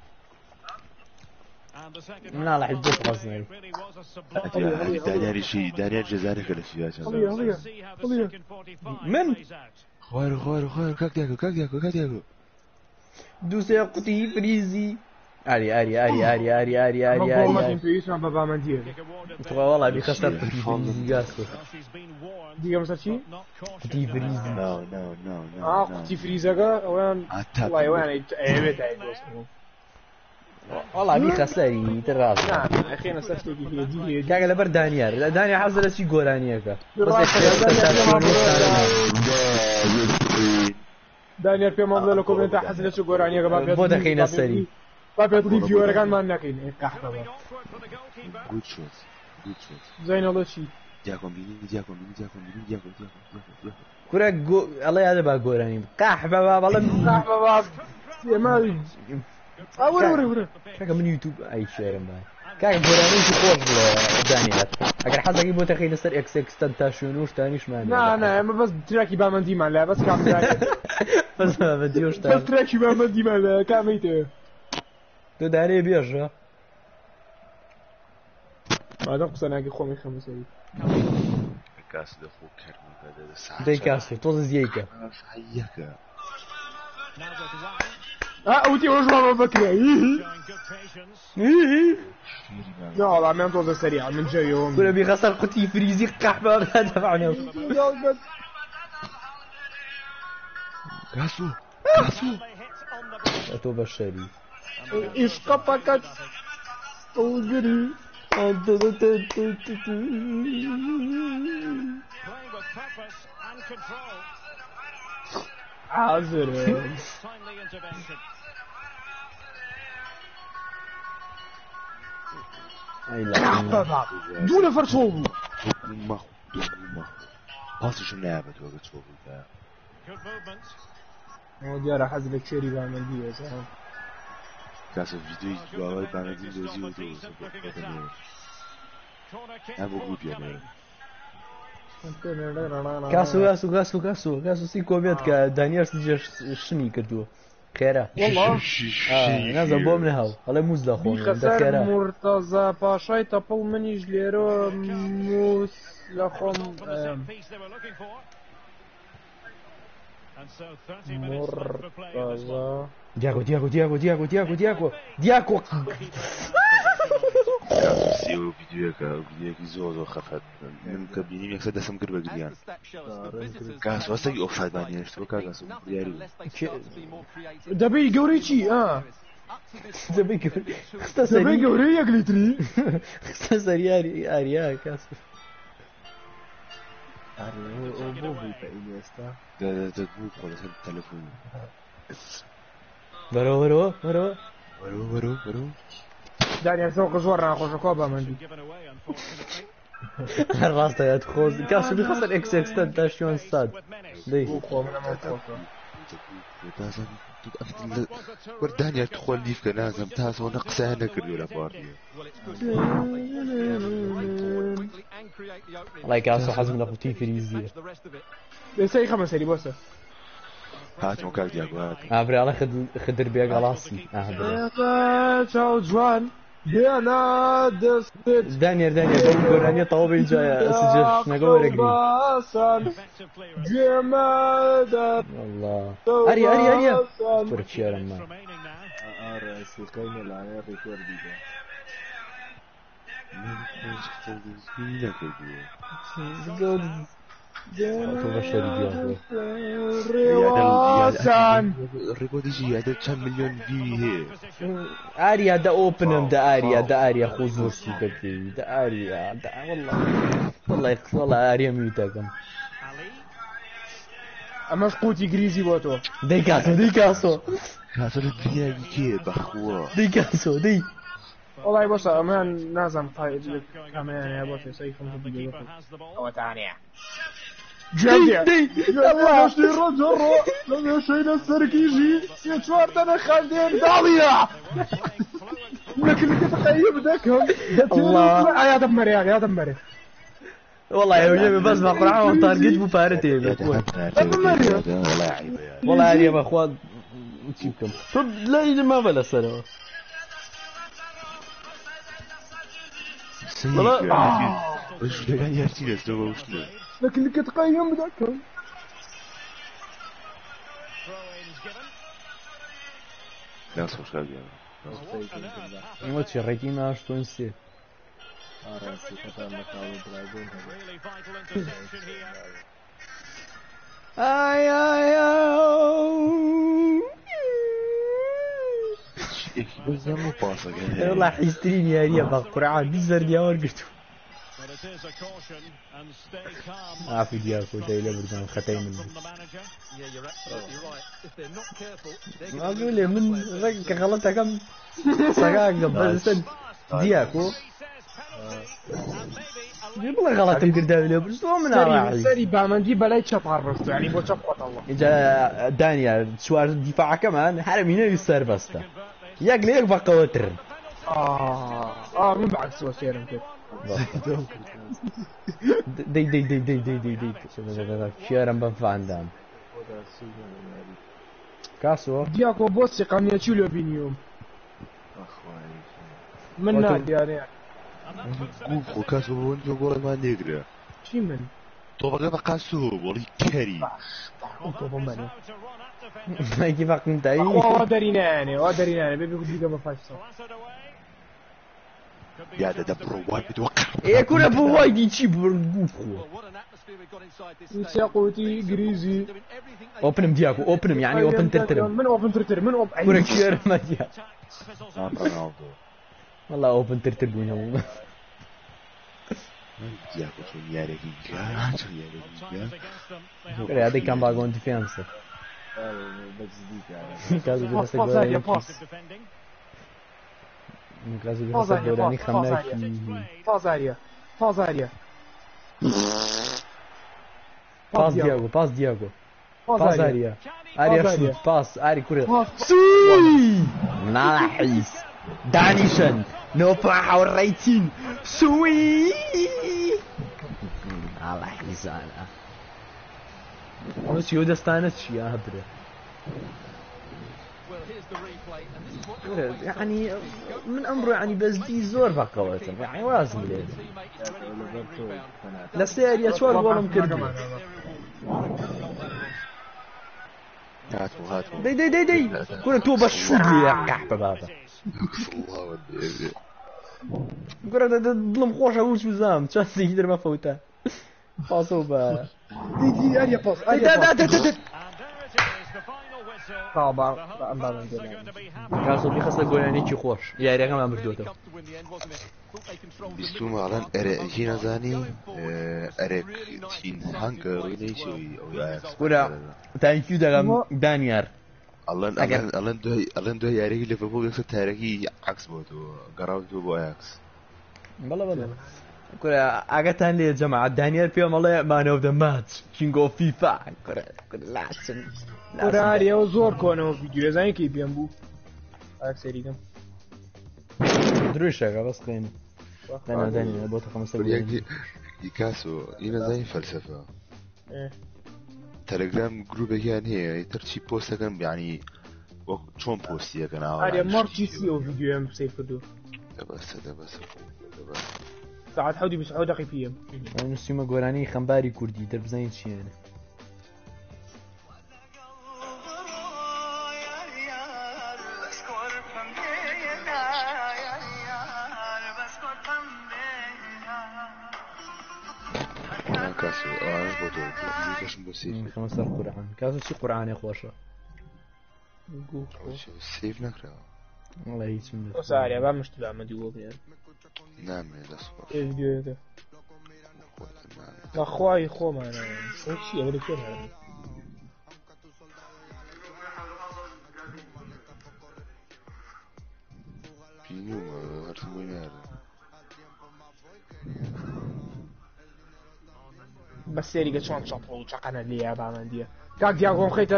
لا لا حد خلاصني دانيال شيء دانيال جزائري كلا فيها خليه من خير كاك دياكو دوسي قطي فريزي اري ما في اسمه بابا مندير والله ابي خسرت فريزي قاسو دقيقه مثلا شيء قطي فريزي نو قطي فريزا وين والله وين ايبت والله ابي خسري تراس اخي انا سفتي هي كاغا لبر دانيال حصل شي غورانيكا دانيال في منظر لكم انت حصل شي غورانيكا بابا بودا خينا سري بابا تضيف فيور كان ما ناكين كحبه جود شوت زين الله شي جاكم بيني كورا الله هذا با غوراني كحبه والله كحبه ما ورا كاكا من يوتيوب اي شيء ما كاكا غوراني شي خوش دانيال اگر حظك بو تخيل نصر اكس تنتاشونوش تانيش ما لا ما بس تراكي با من دي ما لا بس كام بس ما بديوش تاني بس تراكي با من دي ما لا كاميته تو داري بيرجع ما دام قصناكي خومي خمسة كاس دخو كرمي هذا ساعة دي كاسو توز زيكا صحيحك ودي وش ما بكري لا والله ما انتظر سريع من جاي يوم كنا بيخسر قتي فريزي قحبه هذا معناه كاسو تو بشري ايش قفكت وجري عازر دون فرصوب ما باسي شو لعبة وقت صوبي ذا ديارة حزلك شيري بعمل بيه زهر كاسو فيديو جوابي بعمل بيه زي ودوز أبو قود يعني كاسو سيكو بيتك دانيال سجش شني كردو خيره والله نازم بۆ من هاو هەڵێ موز دەخۆم خەسەر مرتەزا پاشای تەپڵ منیش لێرە موس لە خۆم مرتەزا دیاکۆ سيو فيديوكي زوزو خفت من كبيني يكسر دسم كربا قريان كاسو هسه اوفسايد باني اشتبه كاسو دياري دبي قوري چي دبي قوري يقلتري اختصر ياري كاسو او بو بيتا إنيستا ده تقول قولة التلفون برو دانيال سوق زور ناخذ كوبا مندي راسته يا تخوز كاسو بيخسر اكس تنتاشيون ستاد دي وردانيا تخول ليف كنازم تاسو نقصه نكر ولا بارني والله كاسو حزم لقوتي فريزية سي خمس سري بوسه هات مكاك دياغو هات ابري على خدر بيا غلاسي تشاو جوان ديانا دانيال دانيا طوبي جاي سجل نقول رجلي والله اريا تركيا لما سيكاين العيار ريكورد الريكورد يجي هذا كم مليون فيو هي اريا دا اوبنم دا اريا خوزور سوكتي دا اريا والله اريا ميتاكم اما سقوتي غريزي بوتو دي كاسو الدنيا كي بخوا دي كاسو دي والله بص امان نازم طايد كمان يا بوتو سيفهم بدي او ثانيه دي الله شي الرجل لما شينا السركيجي يتشوارت انا خالدين داليا لكن تتخيل ذاكهم الله يا دمري والله يا وجهي بس ما قرعه وطارقت بفارتي والله عادي يا اخوان تجيبكم طب لا ما بلا سنه والله وش يعني يرتي سوا وشنو لكن كتقيم ذاكهم لا صوش قال ما تشريتي ما شتو نسيت والله حيستريني يا ريا بقرعان بزر ديار قلتو عافي دياكو دايلا بردان ختاي منه ما اقول لي من رك غلطه كم سقاق بس دياكو والله غلط القرداوي بس هو من راعي سري بامندي بلاي تشطرفت يعني بو تشقط الله اجا دانيال شوار دفاع كمان حرمينا يسار بستا ياك ليك بقى وتر من بعد سوى سير انت دي شيرم بنفع عندهم كاسو دياكو بوسي قام يتشيلو بينيوم من نادي يعني قوفو كاسو وانتو قول ما نقرا شي من طبقا بقى سوب ولي كاري طبقا ماني ما يجي بقى انت اي ودريناني بيبي قد بيقى مفاجسو يا ده برو وايد بتوقع ايه كنا برو وايد يجي برقوفو يساقوتي جريزي اوبنم دياكو اوبنم يعني اوبن ترترم من اوبن ترتر من اوبن كورك شير ما ديا رونالدو والله اوبن ترتر بوينهم دياكو شو ياريكي جا شو ياريكي كوري هذا كان باغون ديفينس بس ديك يعني كازو باص بيحسب باص هادية جولاني باص كازو باص بيحسب هادية جولاني باص باص هادية خمناكي باص هادية باص هادية باس دياغو باس دياغو باص باس هادية اريا اريا باس شوت هادية. باس اري كوري باص سوي ناحيس دانيشن نو باور ريتين سوي الله حزانه بس يودا استانس يا هبره يعني من امره يعني بس دي زور بقوته يعني وازم ليه لا سيريا شو الجول كردو هاتوا دي كورة تو بشوقي يا قحبة بابا الله ودي كورة ظلم خوش اوش بزام تشاسي يقدر ما فوته فاصو با دي اريا باص اريا باص طابع كاسو بي خاصة جولاني چي خوش يا ريقا ما بردوته بيستوم على جينا زاني اريك تين هانك وليشوي او ياكس كورة تانكيو دغم دانيار الان دو ياريك ليفربول يكسب تاريخي عكس بوتو قراوتو بو اياكس بلا كورة اغاتان لي جماعة دانيال فيهم الله مان اوف ذا ماتش كينج اوف فيفا كورة لازم اريا وزور كونه فيديو زين كي بينبو هاك سريكم دروش بس قيمة انا دانيال بوتا 5 جول يكاسو ينا زي فلسفة تليجرام جروب يعني هي ترشي بوست كان يعني شلون بوست يا كان اريا مارتي سي او فيديو ام سيف كدو بس ساعات حودي بس حودي خفيف انا نسيما جولاني خنباري كردي درب زين شي انا كاسو بوتو كاش بوسيف 5 قرعان كاسو شي قرعان يا خوشه سيف نكره والله هيك من بس اريا با مش تبع ما ديو بيان نعم لا صبر فيديو هذا اخوي خو ما انا شي ولا شي هذا بينو هرتموين هذا بس سيري شلون شطوا وشقنا اللي بعمل دي كاك دياغون خيت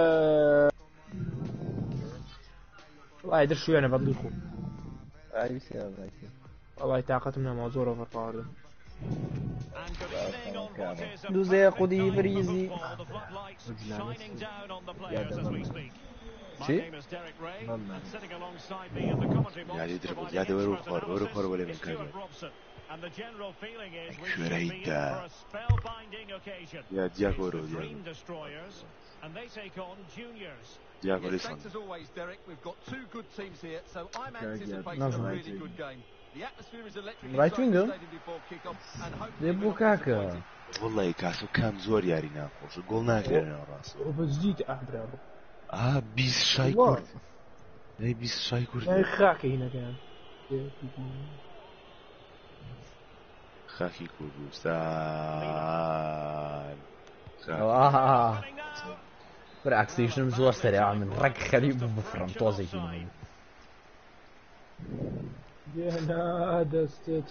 والله يدري شو انا بضيخو والله طاقتنا معذوره في الطاوله دوزي قدي بريزي شي يعني يضرب زيادة ورو خور ولا من كامل كوريتا يا دياغو دياغو ليسون رايت وينجر دي بوكاكا والله كاسو كان زور ياري ناقوش الجول ناكرنا راسه وبزيد احبر بيس شاي كورد اي بيس شاي كورد يا خاكي هنا كان خاكي كردستان بالعكس زور سريع من رك خريب بفرنطوزي هنا جناد ستيت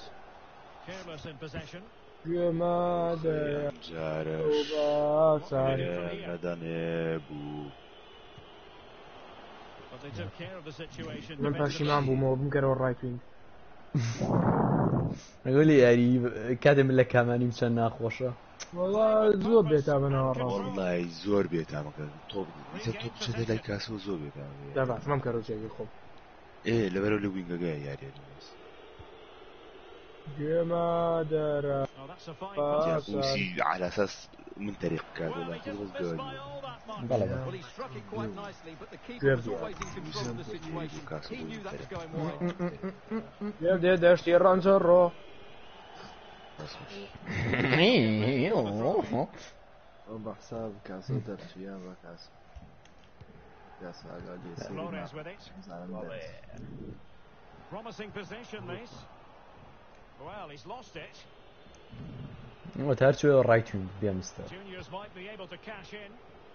جماد جارش وباسان مدنبو من باشيمان بومو بمكرو الرايت وينج اقول لي يعني كاتب لك كمان يمشي ناخوشه والله زور بيتا من الراس والله زور بيتا مكان توب مثل توب شده لك كاسو زور بيتا لا بس ما مكرو شيء خب ايه لبرو لي وينغ جاي يعني جمادرة جاكوسي على اساس من طريق كذا لكن بس جول يبدأ داشتي الرانجر ئەو بەحساب کاسۆ دەرچیان بە کاس کاس ئاگادی Flores with it. زانم Promising position, this. Well, he's lost it. وتهرچو رايتون بيمستا Juniors might be able to cash in.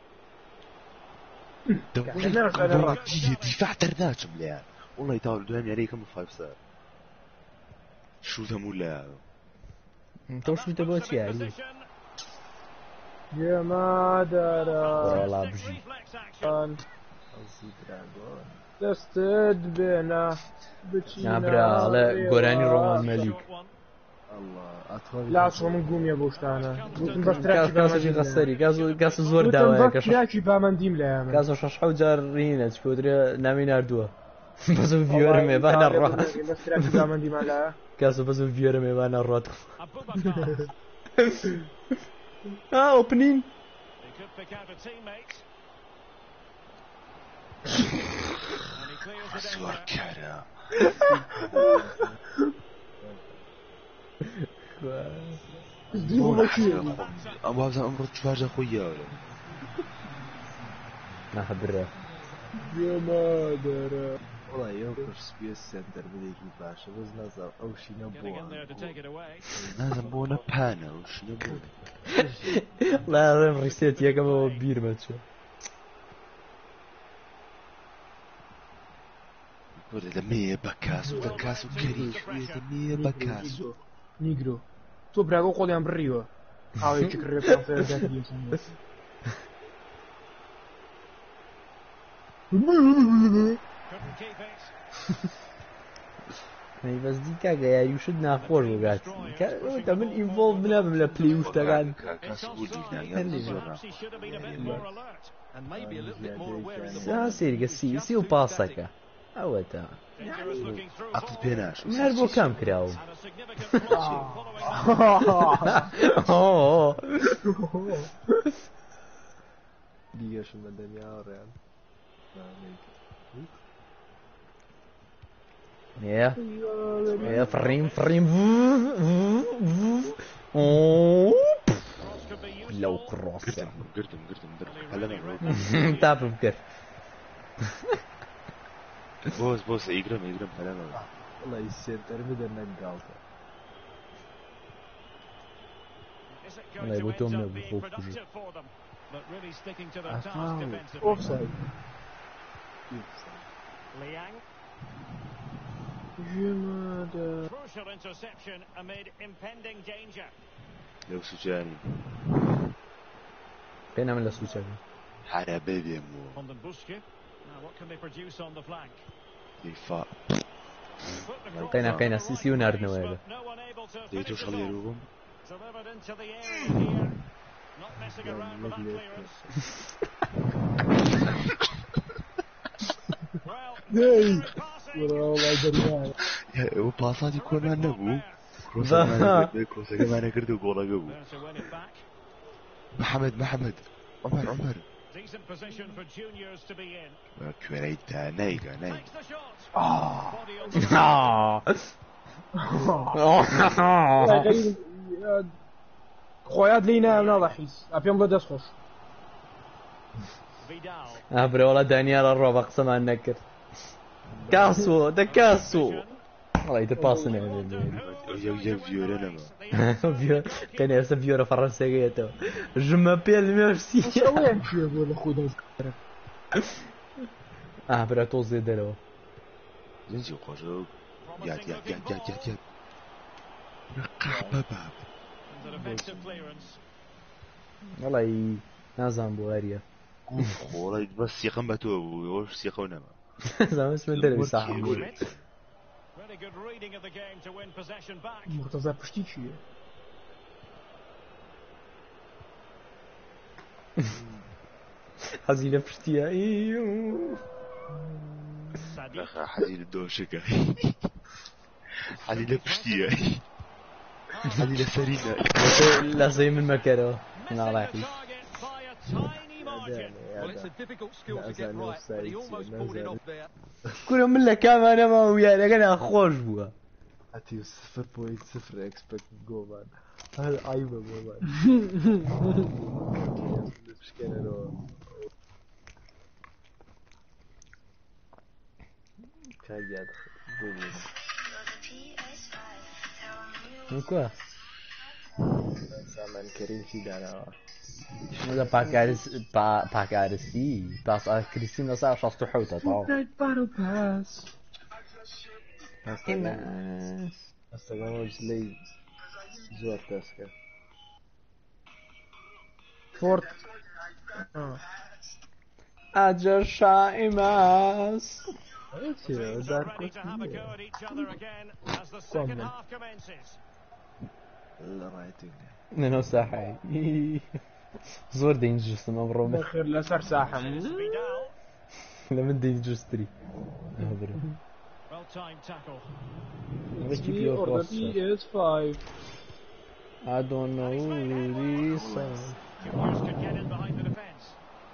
دفاع ترناچم لێیان وڵی تاول دوێن یاریکەم 5 سار شوتەم و لە تو شوتە بۆ چی یاری جێمادارە والله بژی دەستت بێنە نابرا ئەڵێ گۆرانی ڕۆمان مەلیک لاچ من گومیە بۆ شتانە گازی غەسەری گاز زۆر داوایە کە شاکی بامەندیم لایەمە گاز 6 جار ڕینە چ پێدرێ نامی نردووە بەزە ڤیۆرە مێبانە ڕوا بامەندیمان لایە گاز بەزە ڤیۆرە مێبانە ڕات ئۆپنین He could pick out a teammate. And he clears the danger. کارە ئەم وابزان ئەمڕۆ چوارجە خۆی یاوە نەخەبرە جێمادارە وڵای ئەو پرسپیە سێنتەر بدێکی باشە بەس نازانم ئەو شینە Getting in there to take it away. نازم بۆ نەپانە و شنە بۆ لاڵێم ڕیسێت یەکەمەوە بیرمە چێ وەرە دەمەیە بە کاس و دە کاس و کەری دەمەیە بە کاس و نیگرۆ تۆ براگە خۆڵیان بڕیوە ئاوێکی کڕێ Couldn't keep it. مەیبەزدی کاگە یاریوشت ناخۆش بگات من ئینڤۆڵ بنابم لە پلی وشتەکان کاس و دیگناگان Perhaps he should have been a bit more alert. And maybe a little bit more aware in the سا سێریگە سی و پاسەکە ئەوەتە Dangerous looking through عقل ball. پێ ناشە من هەر بۆ کام کراوم And a significant crossing following that. دیگەشم بە دەنیا ڕێن فریم Cross could be useful. لەو کڕۆسە گرتم هەلەمە تاپم کرد بۆس ئیگرم هەلەمە وڵای سێنتەر بدە نەنگاڵتە Is it والله going to بوتوم end up نبو being خوب كوجي. productive for them? But really sticking to their task ئەفاو defensively. ئۆفساید Liang. جێمادارە Crucial interception amid impending danger. لەو سوچانی پێنا من لە سوچەکە حرە بێبێم و On the Buske. Now what can they produce on the flank? دیفاع Put the cross قەینا on قەینا the سیسی و right ناردنەوەیەگە place, but no one able to دەی finish تۆ it شەڵێرو off. بم Delivered into the area here. Not messing around with that clearance. Well, Hey. very passing. وڵای دەریایە ئەو پاساتی کۆمان نەبوو کۆسەکەمانە کرد و گۆڵەکە بوو There to win it back. محەممەد عمر Decent position for juniors to be in. کوێرەی تا نایگە نای Makes the shot. Body on the خۆیات لی نایم ناڵە حیز ئەپێم بە دەست خۆش Vidal. برەوەڵە دانیارە ڕۆ بە قسەمان نەکرد کاسوە دەکاسوە وڵی تر پاسە یەک ڤیۆرە نەما قەنێ ئێستا ڤیۆرە فەڕەنسیەکەیەتەوە ژمە پێل مێرسی ئەویان کوێ بۆ لە خۆ دەست برا تۆزێ دەرەوە زنجی خۆشە یاد قەحبە باب The defensive clearance. وڵی نازان بۆ هەریە خۆڵی بەس سیقم بە تۆ بوو ئەوش سیقە نەما زانست من دەروی ساحم بوو Schmidt. Really good reading of the game to win possession back. مرتەزا پشتی چییە حەزی لە پشتیە Sadio. حەزی لە دۆشەکە حەزی لە پشتیە حەزی لە سەرینە لەزەی من مەکەرەوە Missing ناڵاقی the target by a tiny margin. Well, it's a difficult skill to get right, but he almost pulled it off there. کورە من لە کامانەما و یارەکە ناخۆش بووە هاتي 0.0 expected goal man. هذا عيبه man. مش كان له كان قاعد بوبس. Quoi? Ça man Karim Fidana. هذا باكارسي باس كريستينا صار شاستو حوته طاو Battle Pass. هسه قاموش لي زور تاسكا. Fort. اجر شائماس ايش Teams دار are ready to have a go at each other again as the second half commences. لا رايتنج. نو ساحي زور دينجرس مبروم بخير لسر ساحة. This is Vidal. لمن دينجرس 3 Well timed tackle. Let's keep Me your or the cross. PS5. I don't know this. Keepers could get in behind the defence.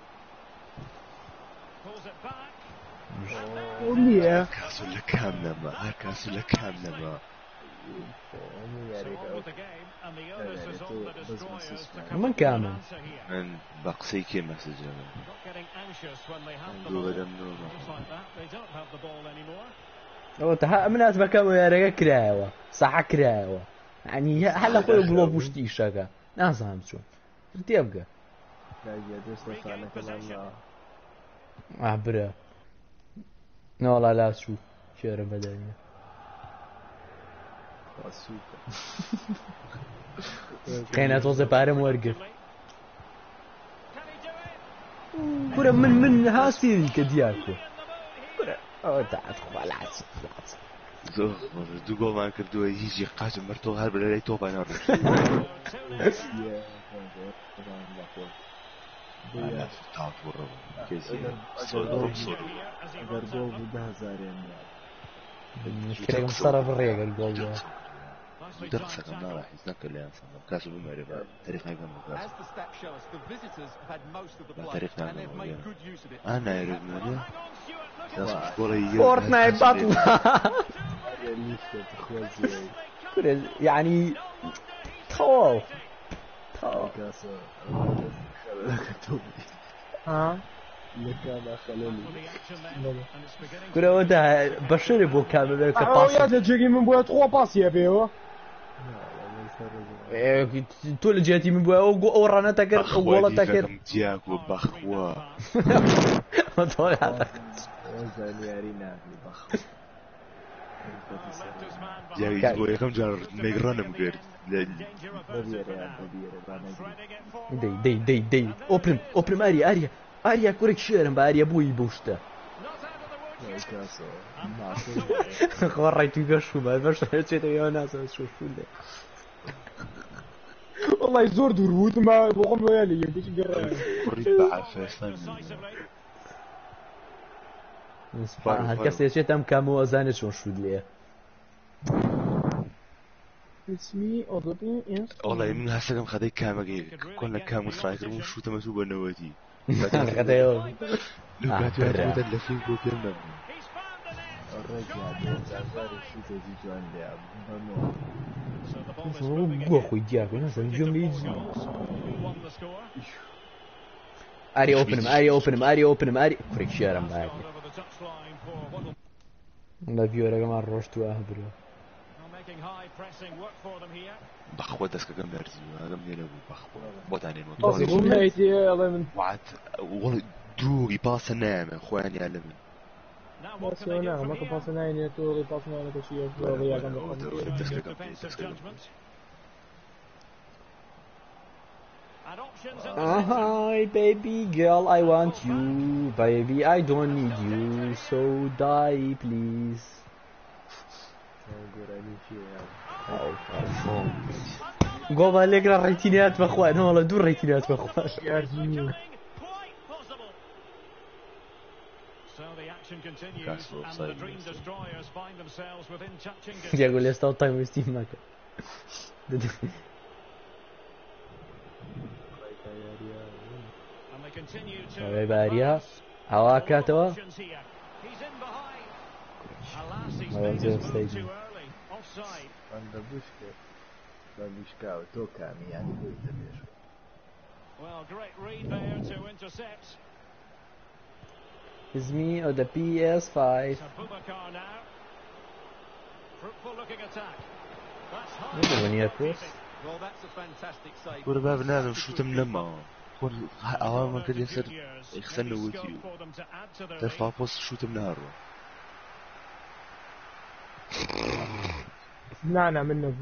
Pulls it back. Oh yeah. كاس ولا كاملة كاس ولا كاملة So on with the game, and the onus is on the destroyers to Man come up with an كامل. answer here. من بقسي كي مسج Not getting anxious when they have the عنده ball. بدم نوم Just like that, they don't have the ball anymore. او تها من اسمك يا رجال كراوة صح كراوة يعني هلا خوي قلوب وش تيشاكا نازم شو انت ابقى لا يدوس لسانك كمان. عبره لا والله لا شو شير بدني سوبر. كاينات وزي بارم ورقة Can he do it? كرة من هاسي كدياكو In the mood here. او تعال خلاص خلاص دو جول ما كردو يجي قاعد مرتو هرب لي توب انا So 2-0. تعال ورا كيسي أقدر صور Here as he أقدر runs جول at them. بدها زارين. كريم مصرف الريق الجول ده Nicely timed درسك انا tackle. راح يتنقل يا سلام كاس المعرفة تاريخ هاي كم As the stats show us, the visitors have had most of the لا play, تاريخ and they've نعم made good use of it. انا يا رجل Hang on, Stuart. Look at كاس ولا فورتنايت بطلة ليش تخوزي كرة يعني طول طول كاس كتب ها. اللي كان خلوني. the action then, and it's beginning كرة وده بشر بو كامل ذلك Oh yeah, باس the Jiggy من بويا 3 باس يا بيو. طول جاتي من بوا او رانا تاكر ولا تاكر تياكو بخوا طول وزن يارينا بخ. left his man behind. جاي يجيبوا يا كم جار ميغرانم غير Danger averted بدير for يا now. بدير بانا Threading it forward. دي اوبرم اريا كورك شيرم باريا بوي بوشتا Not out of the woods yet. كاس معصوم. خريت يقشوا ما باش حسيت يا ناس شو ده والله يزور دروت ما بقوم ويا لي باش ندير. ربع فاستنى Decisively. هالكاس يا شيء تم كامو ازانه شو ليه اسمي اضبي يس. والله من هسه كم خدي كام كنا كام سترايكر وشو تمسو بنواتي هذا يوم لوكاتو هذا اللي فيه كنا He's found the net. الرجال زازار الشيء تجي جوان لعب. بنو. So the ball is moving هو again. خوي دياك ناس نجوم Four يجي goals. Who won the score? اري اوبنم اري كورك شيرم باري Over the touchline for what will لا فيو يا جماعه روشتو اهبرو now making high pressing work for them here. بخوا دسك كم درزي هذا من يلعب بخوا بوتاني قصدي غميتي الله من. وعد والله دروغي باس ناعم اخواني على من Now what بس can they do انا from ما here? كباصنا عيني توري باصنا على كشيء في يا جماعه. Good defensive judgment. And options in the centre. Hi baby girl I want you baby I don't need you so die please قوم عليك الريتينات بأخوان والله دور ريتينات بأخوان Becoming quite possible. So the action continues, and the Dream Destroyers find themselves within touching distance. يقول لي استوى تايم ستيف ماك And they continue to Sorry, Baria. advance. هواك More كاتوا options here. He's in behind. Alas, he's Well, made it's his a move stadium. too early. offside. ئەندە بشکێ بە میشکاوە تۆ کامی یانی بۆیتە پێش Well, great read there to intercept. Is me or the PS5. It's Abubakar now. Fruitful looking attack. That's high. Nedir bu niye yapıyoruz? Well, that's a fantastic save. وەرە با بنادم شوتم لەما خۆر ئاوامان کە لێسەر خسەن نەوتی و دەرفا پۆست شوتم ناڕوە نانا من نبو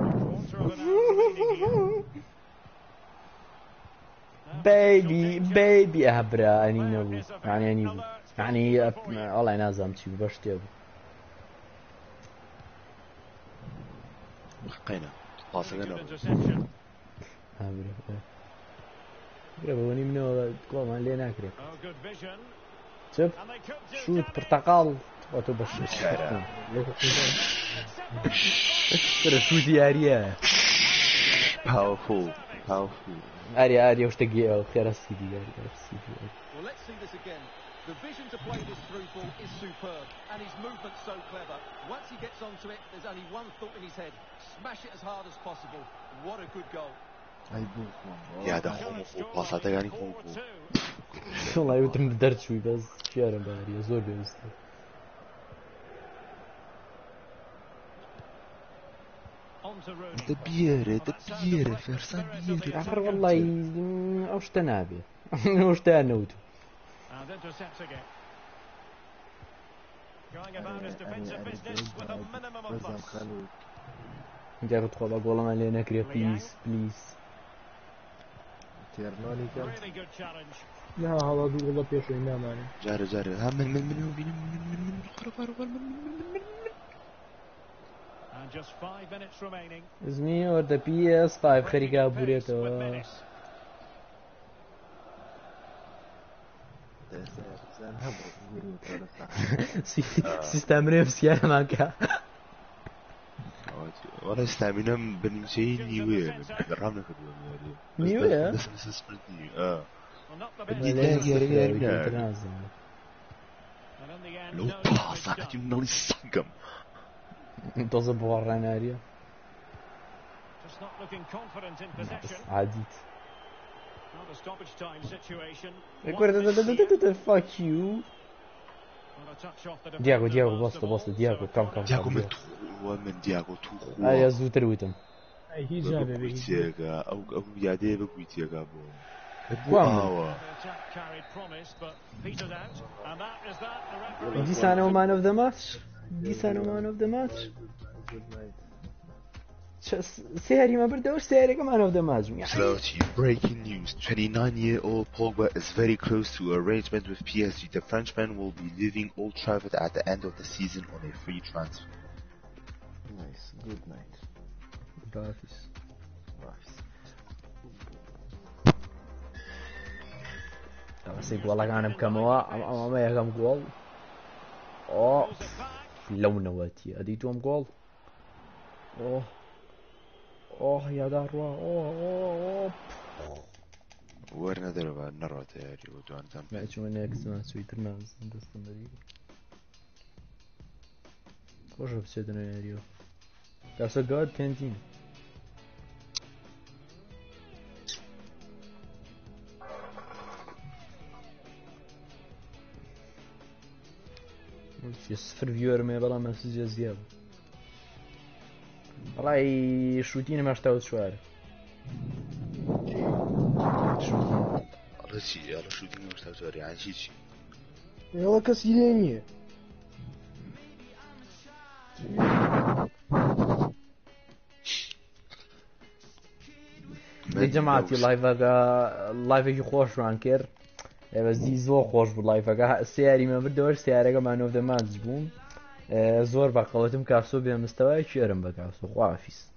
Baby أهبرا أني نبو يعني أني بو يعني والله نازم تشي بشتي أبو حقينا قاسەکە نەڕوە أهبرا بوني منو تقول ما لي ناكري شوف شوت برتقال وتو بش ترى شو دياريا powerful اريا وش تقي خير السيدي Well, let's see this again. The vision to play this through ball is superb, and his movement's so clever. Once he gets onto it, there's only one thought in his head: smash it as hard as possible. What a good goal! ئەی بۆ خۆم یادە خۆمە خۆ پاساتەکانی خۆم بوو والله يوتم درد شوي بس شارم باريا زور بيوست دەبیێرە فەرسان بیێرە آخر والله اوش تنابي اوش تانوتو And intercepting it. Going about his defensive business with a minimum of بەزم fuss. خەلوت جا تخوض اقول ما لي ناكري بليز تێرنۆنی کەم Really good challenge. نا هەڵا دوو وڵە پێشوی نامانێ جارە ها من And just 5 minutes remaining. Is me or the PS5 خريقة Pace بوريتو with menace. دەسەرزان هەبوو گروتەرە سيستم نفسي انا معك وەڵا ستامینەم بەنیمچەی نیوەیە ڕام نەکردووە نیوەیە؟ Well, not the best. يتنازل And in the end, لەو no damage پاساکەتی done. منەڵی سەنگەم انتظر بورا ناريا Just not looking confident in possession. عاديت Not a stoppage time situation. fuck you Well, a touch off the Diago, defender Diago, last basta, of basta, all, Diago, so a come, corner. come. دیاگۆ من تووە من دیاگۆ تووخۆ هيا زوتر ويتم ئەی هیچ نابێ تێگا ئەو یادەیە بگوی تێگا بۆ Guarda. ئاوە The attack carried promise, but petered out, and that is that. The referee. دي سانو مان اوف ذا ماتش دي سانو مان اوف ذا ماتش سيري ما بردوش سيري كمان اوف ذا ماتش Slowty, breaking news. 29-year-old Pogba is very close to arrangement with PSG. The Frenchman will be leaving Old Trafford at the end of the season on a free transfer. نایس گود نایت بافيس بس والله كان بكموا ما يكم جول اوه Pulls it back. لو نواتي اديتهم جول اوه يا داروا اوه Werner دربا نروت ياري ودوان تام. ما شو انك سمعت سويتر ناس دستمري خوش بسيدنا يا ريو كاسو جاد كانتين في صفر فيور ما بلا مسج زيادة والله شوتين ما اشتاوت شوارع رشي يلا شو دينا مش تسوري عن شيء. يلا كسيليني يا جماعتي لايفك خوش ران كير بس دي زور خوش بو لايفك سياري ما بدور سيارك ما نوف ذا ماتش بوم زور بقولتم كاسو بمستوى شيرم بكاسو خوافيس